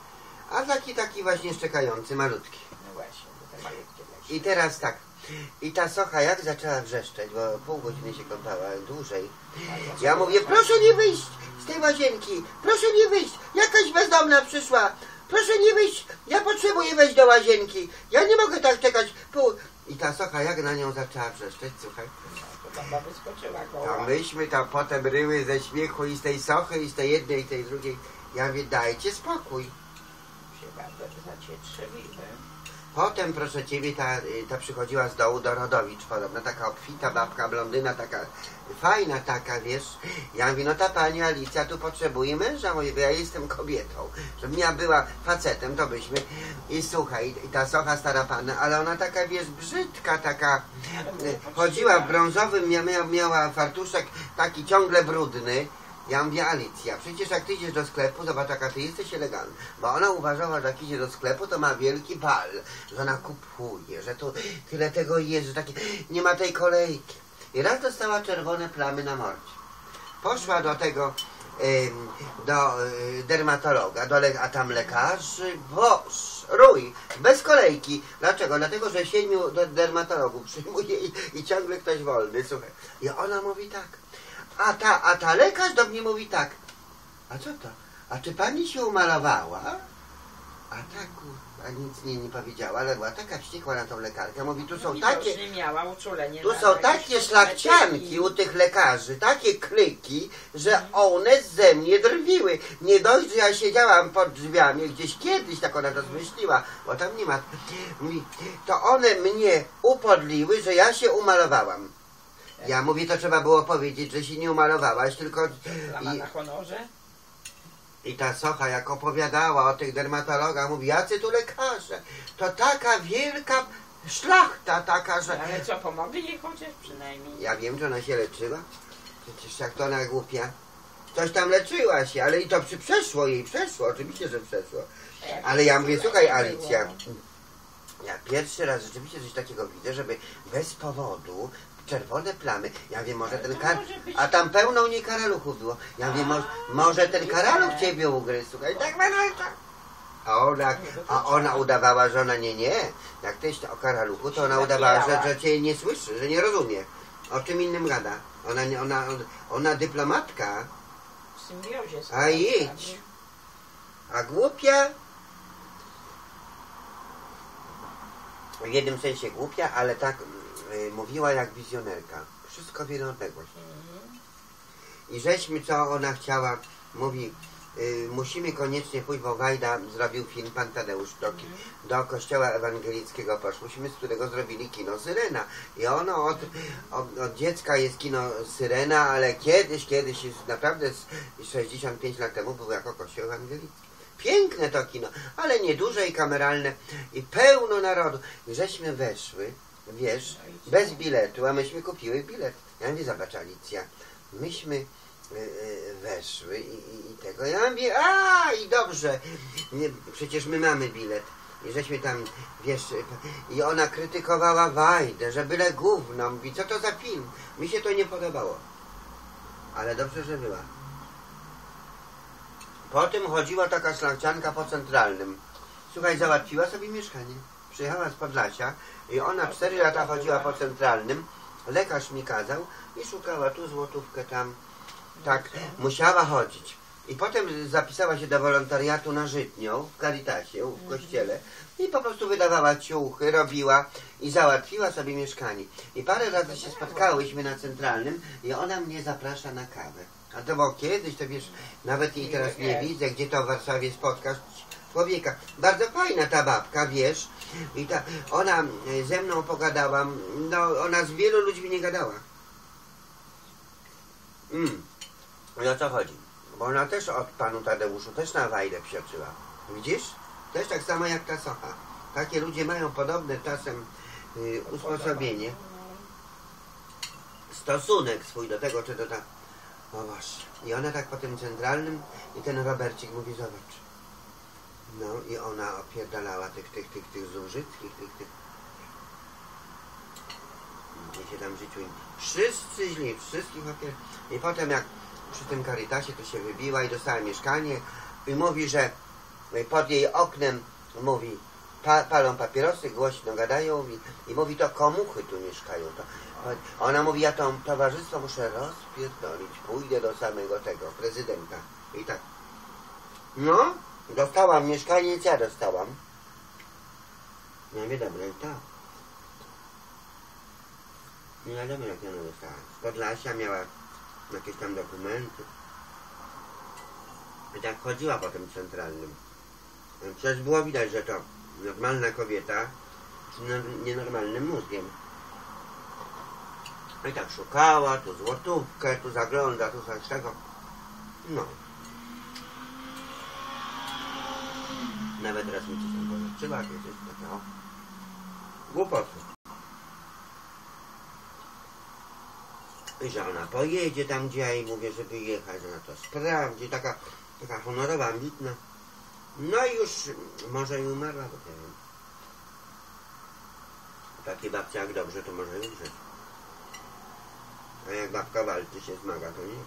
A: A taki, taki właśnie szczekający, malutki.
B: No właśnie, to te malutkie właśnie.
A: I teraz tak, i ta socha jak zaczęła wrzeszczeć, bo pół godziny się kąpała, dłużej. Ja mówię, proszę nie wyjść z tej łazienki, proszę nie wyjść, jakaś bezdomna przyszła, proszę nie wyjść, ja potrzebuję wejść do łazienki, ja nie mogę tak czekać pół... I ta socha jak na nią zaczęła wrzeszczeć, słuchaj.
B: No, to baba wyskoczyła
A: To
B: goła.
A: myśmy tam potem ryły ze śmiechu i z tej sochy, i z tej jednej, i tej drugiej. Ja mówię, dajcie spokój.
B: Się bardzo zacietrzewiły.
A: Potem, proszę ciebie, ta, ta przychodziła z dołu do Rodowicz, podobno taka obfita babka, blondyna, taka fajna taka, wiesz. Ja mówię, no ta pani Alicja tu potrzebuje męża, mówię, bo ja jestem kobietą. Żebym ja była facetem, to byśmy... I słuchaj, i ta socha stara panna, ale ona taka, wiesz, brzydka, taka... Chodziła w brązowym, miała, miała fartuszek taki ciągle brudny. Ja mówię, Alicja, przecież jak ty idziesz do sklepu, zobacz jaka ty jesteś elegancka. Bo ona uważała, że jak idzie do sklepu, to ma wielki bal, że ona kupuje, że tu tyle tego jest, że takie, nie ma tej kolejki. I raz dostała czerwone plamy na mordzie. Poszła do tego, ym, do y, dermatologa, do le a tam lekarzy, boż, rój, bez kolejki. Dlaczego? Dlatego, że siedmiu do dermatologów przyjmuje i, i ciągle ktoś wolny, słuchaj. I ona mówi tak. A ta, a ta lekarz do mnie mówi tak, a co to? A czy pani się umalowała? A tak, a nic nie, nie powiedziała, ale była taka wściekła na tą lekarkę. Mówi, tu są takie,
B: Nie miała uczulenie.
A: tu
B: na
A: są
B: jakieś
A: takie szlachcianki u tych lekarzy, takie kliki, że one ze mnie drwiły. Nie dość, że ja siedziałam pod drzwiami, gdzieś kiedyś, tak ona to zmyśliła, bo tam nie ma. Mówi, to one mnie upodliły, że ja się umalowałam. Ja mówię, to trzeba było powiedzieć, że się nie umalowałaś, tylko...
B: Plama
A: I,
B: na honorze.
A: I ta socha jak opowiadała o tych dermatologach, mówi, jacy tu lekarze, to taka wielka szlachta taka, że...
B: Ale co, pomogli jej chociaż przynajmniej?
A: Ja wiem, że ona się leczyła, przecież jak to ona głupia. Coś tam leczyła się, ale i to przy, przeszło jej, przeszło, oczywiście, że przeszło. Ale ja mówię, słuchaj Alicja, ja pierwszy raz rzeczywiście coś takiego widzę, żeby bez powodu czerwone plamy. Ja wiem, może ten kar... A tam pełno u niej karaluchów było. Ja wiem, może, może ten karaluch ciebie ugryzł. Słuchaj, tak a ona, a ona udawała, że ona nie, nie. Jak tyś o karaluchu, to ona udawała, że, że cię nie słyszy, że nie rozumie. O czym innym gada. Ona, nie, ona, ona dyplomatka.
B: W symbiozie.
A: A idź. A głupia? W jednym sensie głupia, ale tak y, mówiła jak wizjonerka. Wszystko w jedną odległość.
B: Mhm.
A: I żeśmy, co ona chciała, mówi, y, musimy koniecznie pójść, bo Wajda zrobił film Pan Tadeusz do,
B: Mhm.
A: do kościoła ewangelickiego poszłyśmy, z którego zrobili kino Syrena. I ono od, od, od dziecka jest kino Syrena, ale kiedyś, kiedyś, jest naprawdę z sześćdziesiąt pięć lat temu był jako kościół ewangelicki. Piękne to kino, ale nieduże i kameralne i pełno narodu. I żeśmy weszły, wiesz, bez biletu, a myśmy kupiły bilet. Ja mówię, zobacz Alicja, myśmy y, y, weszły i, i, i tego, ja mówię, a i dobrze, nie, przecież my mamy bilet. I żeśmy tam, wiesz, i ona krytykowała Wajdę, że byle gówno, mówi, co to za film? Mi się to nie podobało. Ale dobrze, że była. Potem chodziła taka szlachcianka po Centralnym. Słuchaj, załatwiła sobie mieszkanie. Przyjechała z Podlasia i ona cztery lata chodziła po Centralnym. Lekarz mi kazał i szukała tu złotówkę, tam. Tak, musiała chodzić. I potem zapisała się do wolontariatu na Żytnią, w Caritasie, w kościele. I po prostu wydawała ciuchy, robiła i załatwiła sobie mieszkanie. I parę razy się spotkałyśmy na Centralnym i ona mnie zaprasza na kawę. A to było kiedyś, to wiesz, nawet jej teraz nie widzę, gdzie to w Warszawie spotkasz człowieka. Bardzo fajna ta babka, wiesz. I ta, ona ze mną pogadała, no ona z wielu ludźmi nie gadała. Mm. I o co chodzi? Bo ona też od panu Tadeuszu, też na Wajdę psioczyła. Widzisz? Też tak samo jak ta Socha. Takie ludzie mają podobne czasem y, usposobienie. Stosunek swój do tego, czy do tak. O właśnie. I ona tak po tym Centralnym i ten Robercik mówi, zobacz. No i ona opierdalała tych, tych, tych, tych zużytkich, tych, tych. Nie się tam w życiu. Wszyscy źli, wszystkich opier... I potem jak przy tym Caritasie to się wybiła i dostała mieszkanie i mówi, że pod jej oknem mówi, pa, palą papierosy, głośno gadają i, i mówi, to komuchy tu mieszkają. To, ona mówi, ja to towarzystwo muszę rozpierdolić, pójdę do samego tego prezydenta. I tak. No, dostałam mieszkanie, ja dostałam. Nie wiadomo, jak to. Nie wiadomo, jak ja dostała. Z Podlasia miała jakieś tam dokumenty. I tak chodziła po tym Centralnym. Przecież było widać, że to normalna kobieta z nienormalnym mózgiem. I tak szukała, tu złotówkę, tu zagląda, tu coś tego. No. Nawet raz mi coś tam pożyczyła, kiedyś taka. Głupoty. I że ona pojedzie tam, gdzie ja jej mówię, żeby jechać, że ona to sprawdzi, taka, taka honorowa, ambitna. No i już może i umarła, bo nie wiem. Takie babcia jak dobrze, to może i umrzeć. A jak babka walczy, się zmaga, to nie.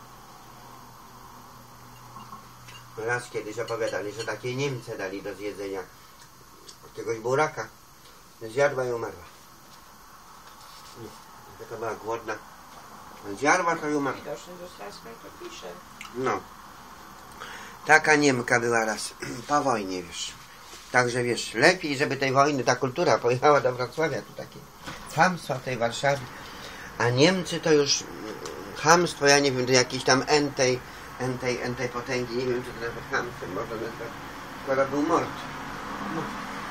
A: Raz kiedyś opowiadali, że takie Niemcy dali do zjedzenia jakiegoś buraka. Zjadła i umarła. Nie, taka była głodna. Zjadła to i umarła.
B: Widocznie dostała swoje, to pisze.
A: No. Taka Niemka była raz po wojnie, wiesz. Także wiesz, lepiej, żeby tej wojny, ta kultura pojechała do Wrocławia, tu takie chamstwo w tej Warszawie. A Niemcy to już chamstwo, ja nie wiem, to jakiś tam entej, entej, entej potęgi, nie wiem, czy to nawet chamstwem można nazwać, skoro był mord. No.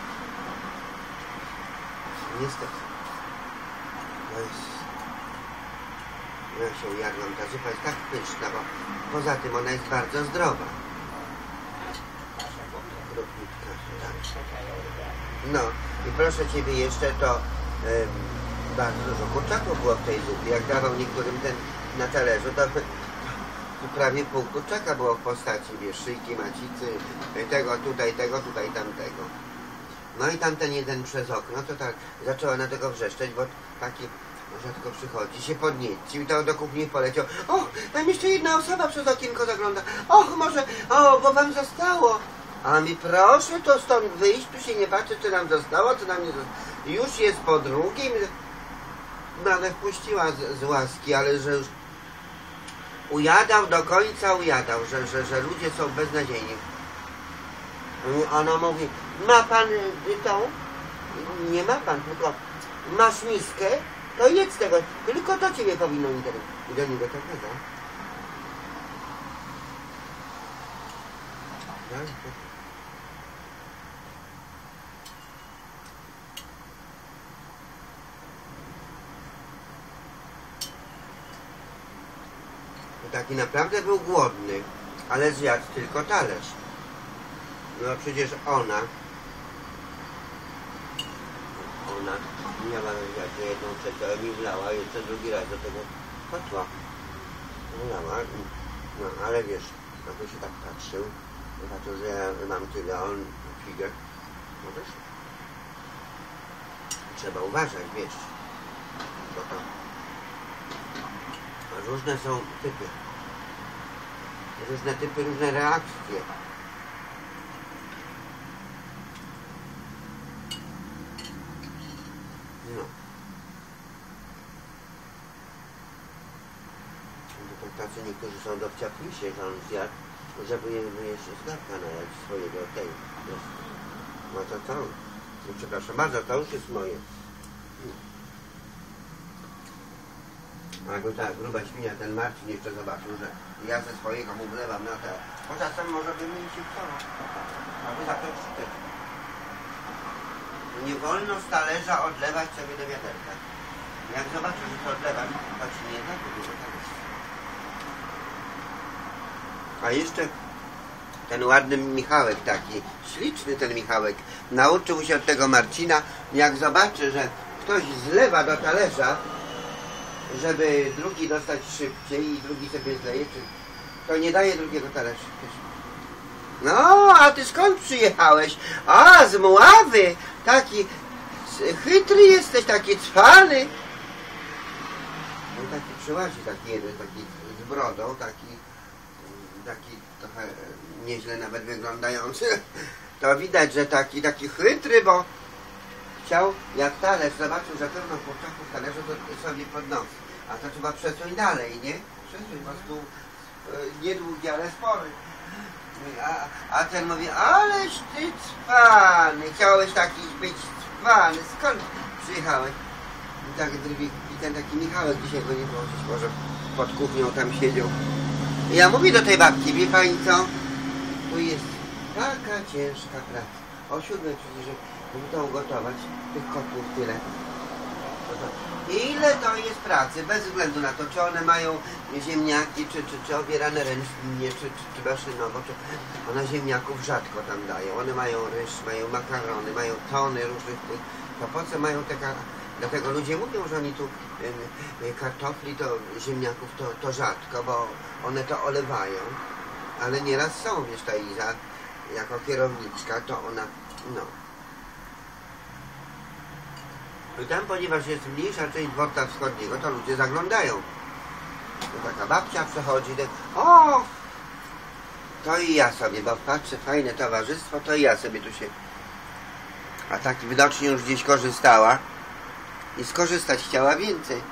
A: Niestety. No jest. Ja się ujadłam, ta zupa jest tak pyszna, bo poza tym ona jest bardzo zdrowa. Krupnitka, tak. No i proszę Ciebie jeszcze to ym, bardzo dużo kurczaków było w tej zupie. Jak dawał niektórym ten na talerzu, to, to prawie pół kurczaka było w postaci, wiesz, szyjki, macicy, tego, tutaj, tego, tutaj, tamtego. No i tamten jeden przez okno, to tak zaczęła na tego wrzeszczeć, bo taki rzadko przychodzi, się podniecił i to do kuchni poleciał. Och, tam jeszcze jedna osoba przez okienko zagląda. Och, może, o, bo wam zostało. A mi proszę to stąd wyjść, tu się nie patrzy, czy nam zostało, czy nam nie zostało. Już jest po drugim. No ale wpuściła z, z łaski, ale że już ujadał, do końca ujadał, że, że, że ludzie są beznadziejni. Ona mówi, ma pan tą? Nie ma pan, tylko masz miskę, to jedz tego, tylko to ciebie powinno interesować. I do niego tak gadał. Taki naprawdę był głodny, ale zjadł tylko talerz. No przecież ona, ona miała jedną trzecią, mi wlała jeszcze drugi raz do tego kotła. Wlała, no ale wiesz, jakby się tak patrzył, zobaczył, że ja mam tyle, a on figę. No wiesz, trzeba uważać, wiesz, bo to różne są typy, różne typy, różne reakcje. No. To tacy niektórzy są dowcipniejsi, że on zjadł, żeby mu jeszcze z garka nalać swojego tej. No to to, no, przepraszam bardzo, to już jest moje. A jakby ta gruba świnia, ten Marcin jeszcze zobaczył, że ja ze swojego mu wlewam na te, bo czasem może by mi się chciało. Aby za to czytać. Nie wolno z talerza odlewać sobie do wiaderka. Jak zobaczysz, że to odlewasz, to ci nie da, to dużo talerz. A jeszcze ten ładny Michałek taki, śliczny ten Michałek, nauczył się od tego Marcina, jak zobaczy, że ktoś zlewa do talerza, żeby drugi dostać szybciej i drugi sobie zleje, czy to nie daje drugiego talerza. No, a ty skąd przyjechałeś? A, z Mławy! Taki chytry jesteś, taki cwany. No taki przyłazi, taki jeden, taki z brodą, taki, taki trochę nieźle nawet wyglądający. To widać, że taki, taki chytry, bo chciał, jak talerz zobaczył, że pełno kurczaków w talerzu, to sobie podnosi. A to trzeba przesuń dalej, nie? Przesuń, po prostu e, niedługi, ale spory. A, a ten mówi, ależ ty cwany, chciałeś taki być cwany, skąd przyjechałeś? I tak drugi, i ten taki Michałek dzisiaj go nie włożyć, może pod kuchnią tam siedział. I ja mówię do tej babki, wie pani co? Tu jest taka ciężka praca. O siódmej przecież, żeby to ugotować, tych kotłów tyle. Ile to jest pracy, bez względu na to, czy one mają ziemniaki, czy, czy, czy obierane ręcznie, czy, czy, czy maszynowo, czy one ziemniaków rzadko tam dają. One mają ryż, mają makarony, mają tony różnych tych. To po co mają te kar... Dlatego ludzie mówią, że oni tu y, y, kartofli, to ziemniaków to, to rzadko, bo one to olewają. Ale nieraz są, wiesz, ta Iza, jako kierowniczka, to ona, no. I tam, ponieważ jest mniejsza część dworca wschodniego, to ludzie zaglądają. To taka babcia przechodzi, tak, o! To i ja sobie, bo patrzę, fajne towarzystwo, to i ja sobie tu się... A tak widocznie już gdzieś korzystała i skorzystać chciała więcej.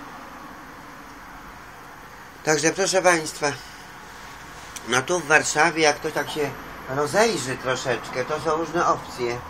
A: Także proszę Państwa, no tu w Warszawie, jak ktoś tak się rozejrzy troszeczkę, to są różne opcje.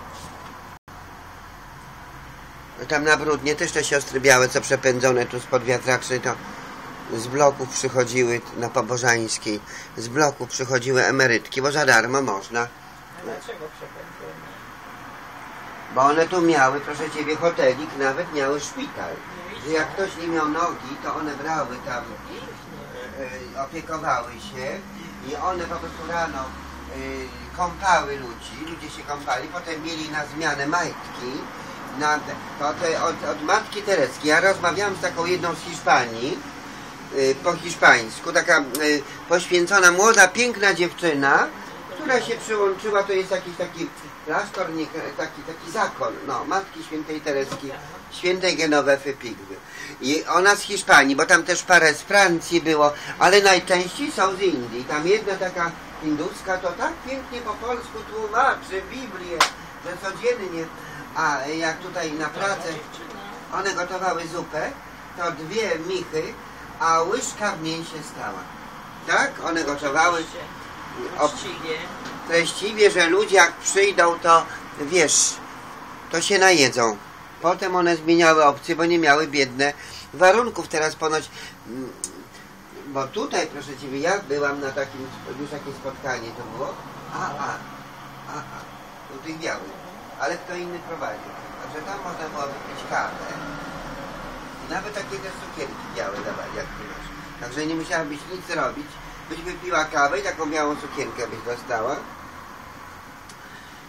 A: Tam na Brudnie też te siostry białe, co przepędzone tu spod wiatraczy, to z bloków przychodziły na Pobożańskiej. Z bloków przychodziły emerytki, bo za darmo można.
B: A dlaczego przepędzone?
A: Bo one tu miały, proszę Ciebie, hotelik, nawet miały szpital. Że jak ktoś nie miał nogi, to one brały tam, y, opiekowały się i one po prostu rano y, kąpały ludzi, ludzie się kąpali, potem mieli na zmianę majtki. Na, to te, od, od matki Tereski. Ja rozmawiałam z taką jedną z Hiszpanii, y, po hiszpańsku, taka y, poświęcona, młoda, piękna dziewczyna, która się przyłączyła, to jest jakiś taki klasztor, nie, taki, taki zakon, no, matki świętej Tereski, świętej Genowefy Pigwy. I ona z Hiszpanii, bo tam też parę z Francji było, ale najczęściej są z Indii. Tam jedna taka hinduska to tak pięknie po polsku tłumaczy Biblię, że codziennie. A jak tutaj na pracę one gotowały zupę, to dwie michy, a łyżka w niej się stała. Tak? One gotowały
B: Uczciwie.
A: treściwie, że ludzie jak przyjdą, to wiesz, to się najedzą. Potem one zmieniały opcje, bo nie miały biedne warunków. Teraz ponoć, bo tutaj, proszę Ciebie, ja byłam na takim, już takie spotkanie to było, a, a, a, a, u tych białych. Ale kto inny prowadził. Także tam można było wypić kawę. I nawet takie też cukierki białe dawali, jak ty masz. Także nie musiałabyś nic robić. Byś wypiła kawę i taką białą cukierkę byś dostała.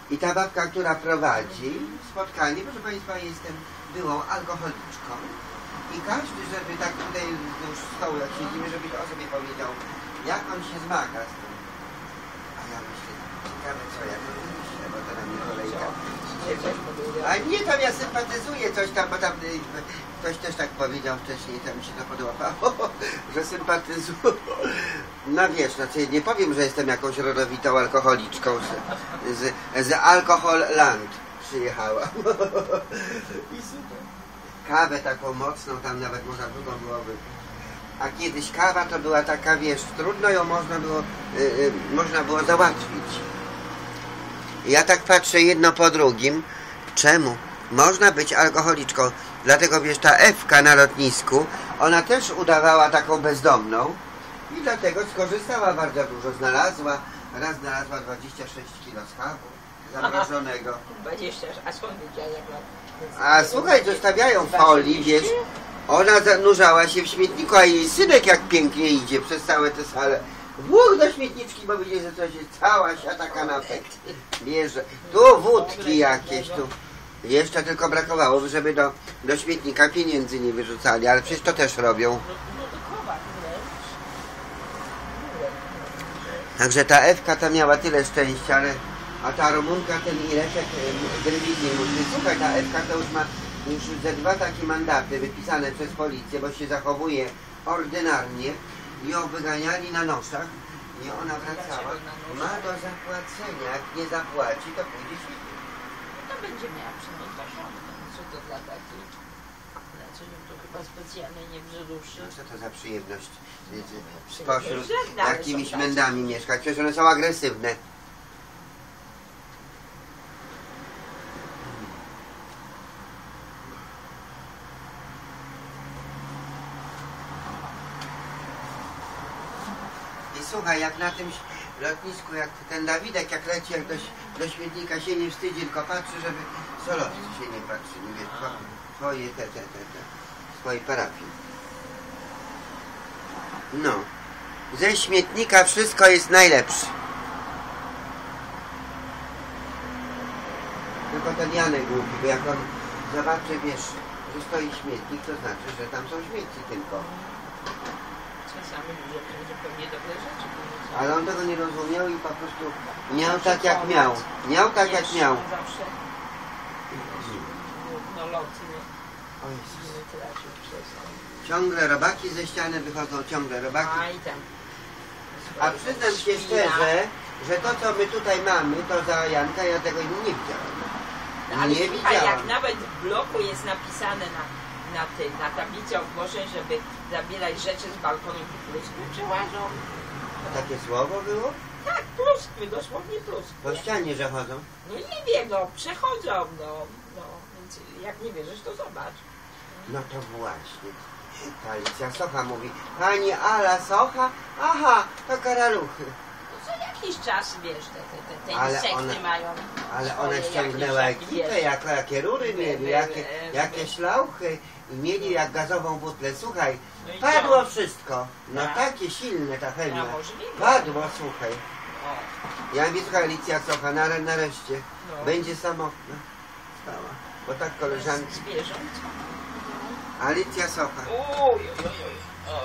A: I ta babka, która prowadzi spotkanie, proszę Państwa, jestem byłą alkoholiczką i każdy, żeby tak tutaj już stołu, jak siedzimy, żeby to o sobie powiedział, jak on się zmaga z tym. A ja myślę, ciekawe co ja to myślę, bo to na mnie kolejka. A nie, tam ja sympatyzuję coś tam, bo tam y, ktoś też tak powiedział wcześniej, tam mi się to podobało, że sympatyzuję. No wiesz, no co, nie powiem, że jestem jakąś rodowitą alkoholiczką, z, z, z Alcohol Land przyjechałam. I super. Kawę taką mocną, tam nawet można drugą było wypić. A kiedyś kawa to była taka, wiesz, trudno ją można było, y, y, można było załatwić. Ja tak patrzę jedno po drugim. Czemu? Można być alkoholiczką. Dlatego wiesz, ta Ewka na lotnisku, ona też udawała taką bezdomną i dlatego skorzystała bardzo dużo. Znalazła, raz znalazła dwadzieścia sześć kilo schabu zamrożonego.
B: dwadzieścia, a skąd wiedziała jak ma?
A: A słuchaj, zostawiają folii, wiesz, ona zanurzała się w śmietniku, a jej synek jak pięknie idzie przez całe te sale. Włóch do śmietniczki, bo widzisz, że coś jest cała siata kanapek. Bierze. Tu wódki jakieś, tu. Jeszcze tylko brakowało, żeby do, do śmietnika pieniędzy nie wyrzucali, ale przecież to też robią. Także ta Ewka ta miała tyle szczęścia, ale a ta Rumunka, ten Ireczek telewizji mówi, słuchaj, ta Ewka to już ma już ze dwa takie mandaty wypisane przez policję, bo się zachowuje ordynarnie i ją wyganiali na noszach i ona wracała. Ma do zapłacenia, jak nie zapłaci, to pójdzie świetnie.
B: No to będzie miała przynajmniej porządek. Co to dla takiej? Dla co ją to chyba specjalnie nie wzruszy.
A: No co to za przyjemność spośród jakimiś mędami mieszkać? Przecież one są agresywne. I słuchaj, jak na tym lotnisku, jak ten Dawidek, jak leci, jak do, do śmietnika się nie wstydzi, tylko patrzy, żeby solowcy się nie patrzyli, wie, twoje, te, te, te, te, swojej parafii. No, ze śmietnika wszystko jest najlepsze. Tylko ten Janek głupi, bo jak on zobaczy, wiesz, że stoi śmietnik, to znaczy, że tam są śmieci tylko.
B: Czasami ludzie zupełnie dobre rzeczy.
A: Ale on tego nie rozumiał i po prostu miał tak jak miał. Miał tak jak miał.
B: Zawsze górnolotny nie trafił przez to.
A: Ciągle robaki ze ściany wychodzą, ciągle robaki.
B: A i tam.
A: A przyznam się szczerze, że to co my tutaj mamy, to za Janka ja tego nie widziałem.
B: No, ale
A: Nie
B: słuchaj,
A: widziałam.
B: jak nawet w bloku jest napisane na, na, tym, na tablicy ogłoszeń, żeby zabierać rzeczy z balkonu i pluskwy przełażą.
A: A takie słowo było?
B: Tak, pluskwy, dosłownie pluskwy.
A: Po ścianie, że chodzą.
B: No nie wiem, no, przechodzą, no, no, więc jak nie wierzysz, to zobacz.
A: No to właśnie. Ta Alicja Socha mówi, pani Ala Socha? Aha, to karaluchy.
B: No co jakiś czas, wiesz, te, te, te, te
A: Ale
B: insekty
A: ona-
B: mają.
A: Ale
B: swoje
A: ona ściągnęła
B: jakieś,
A: ekipę,
B: wiesz,
A: jako, jakie rury
B: wy-
A: mieli,
B: wy-
A: jakie,
B: wy-
A: jakie
B: wy-
A: szlauchy i mieli jak gazową butlę. Słuchaj,
B: No i
A: padło
B: co?
A: wszystko. No
B: Tak.
A: takie silne ta chemia.
B: No, możliwe.
A: Padło, słuchaj.
B: O,
A: Ja mówię, słuchaj, Alicja Socha, na, nareszcie
B: no.
A: będzie samotna. Stała. Bo tak koleżanki.
B: Zwierząt.
A: Alicja Socha.
B: Uj, uj, uj, uj. O.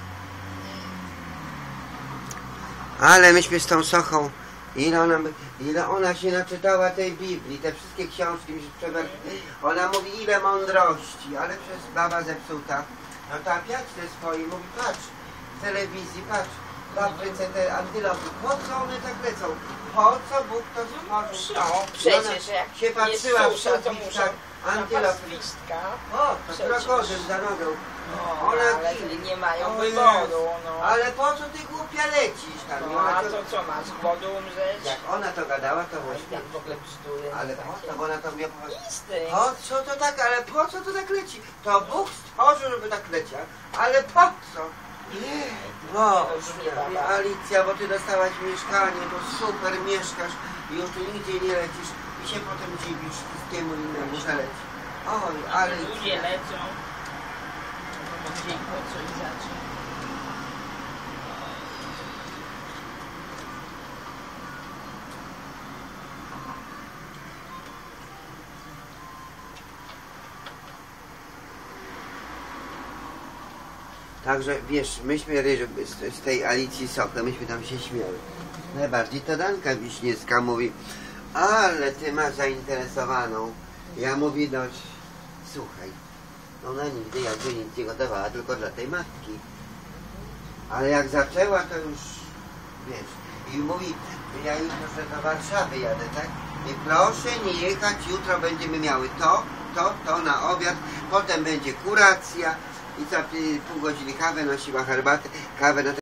A: Ale myśmy z tą Sochą, ile ona, ile ona się naczytała tej Biblii, te wszystkie książki mi się przewer... Ona mówi, ile mądrości, ale przez baba zepsuta. No ta piać te swoje, mówi, patrz, w telewizji, patrz, w Afryce te antylopy, po co one tak lecą? Po co Bóg to stworzył?
B: No, przecież jak
A: się patrzyła
B: jest
A: w
B: susza, to
A: szatniczkach
B: muszą
A: antylopy.
B: napastwistka.
A: O, to
B: Przecież.
A: krokodyl za nogą.
B: No,
A: Ona
B: ale
A: ginie.
B: nie mają
A: O
B: wyboru,
A: Jezu.
B: no.
A: Ale po co ty głupia lecisz tam? I
B: No,
A: ona
B: a
A: to-
B: to co, ma z głodu umrzeć?
A: Jak ona to gadała, to
B: No,
A: było
B: i tam w
A: śmieszne.
B: ogóle bzdury.
A: Ale po
B: takie.
A: co, bo ona to mnie powiedziała.
B: Listy.
A: Po co to tak, ale po co to tak leci? To Bóg stworzył, żeby tak leciał. Ale po co? O, Alicja, bo ty dostałaś mieszkanie, to super, mieszkasz i już tu nigdzie nie lecisz i się potem dziwisz wszystkiemu innemu, że leci. Oj, ale...
B: Ludzie lecą. No, gdzie i po co i za co.
A: Także wiesz, myśmy Ryżu, z, z tej Alicji Sokol, myśmy tam się śmiały. Najbardziej to Danka Wiśniewska mówi, ale ty masz zainteresowaną. Ja mówię, no słuchaj, ona nigdy jakby nic nie gotowała, tylko dla tej matki. Ale jak zaczęła, to już, wiesz, i mówi, ja jutro do Warszawy jadę, tak? I proszę nie jechać, jutro będziemy miały to, to, to na obiad, potem będzie kuracja i co pół godziny kawę nosiła, herbatę, kawę na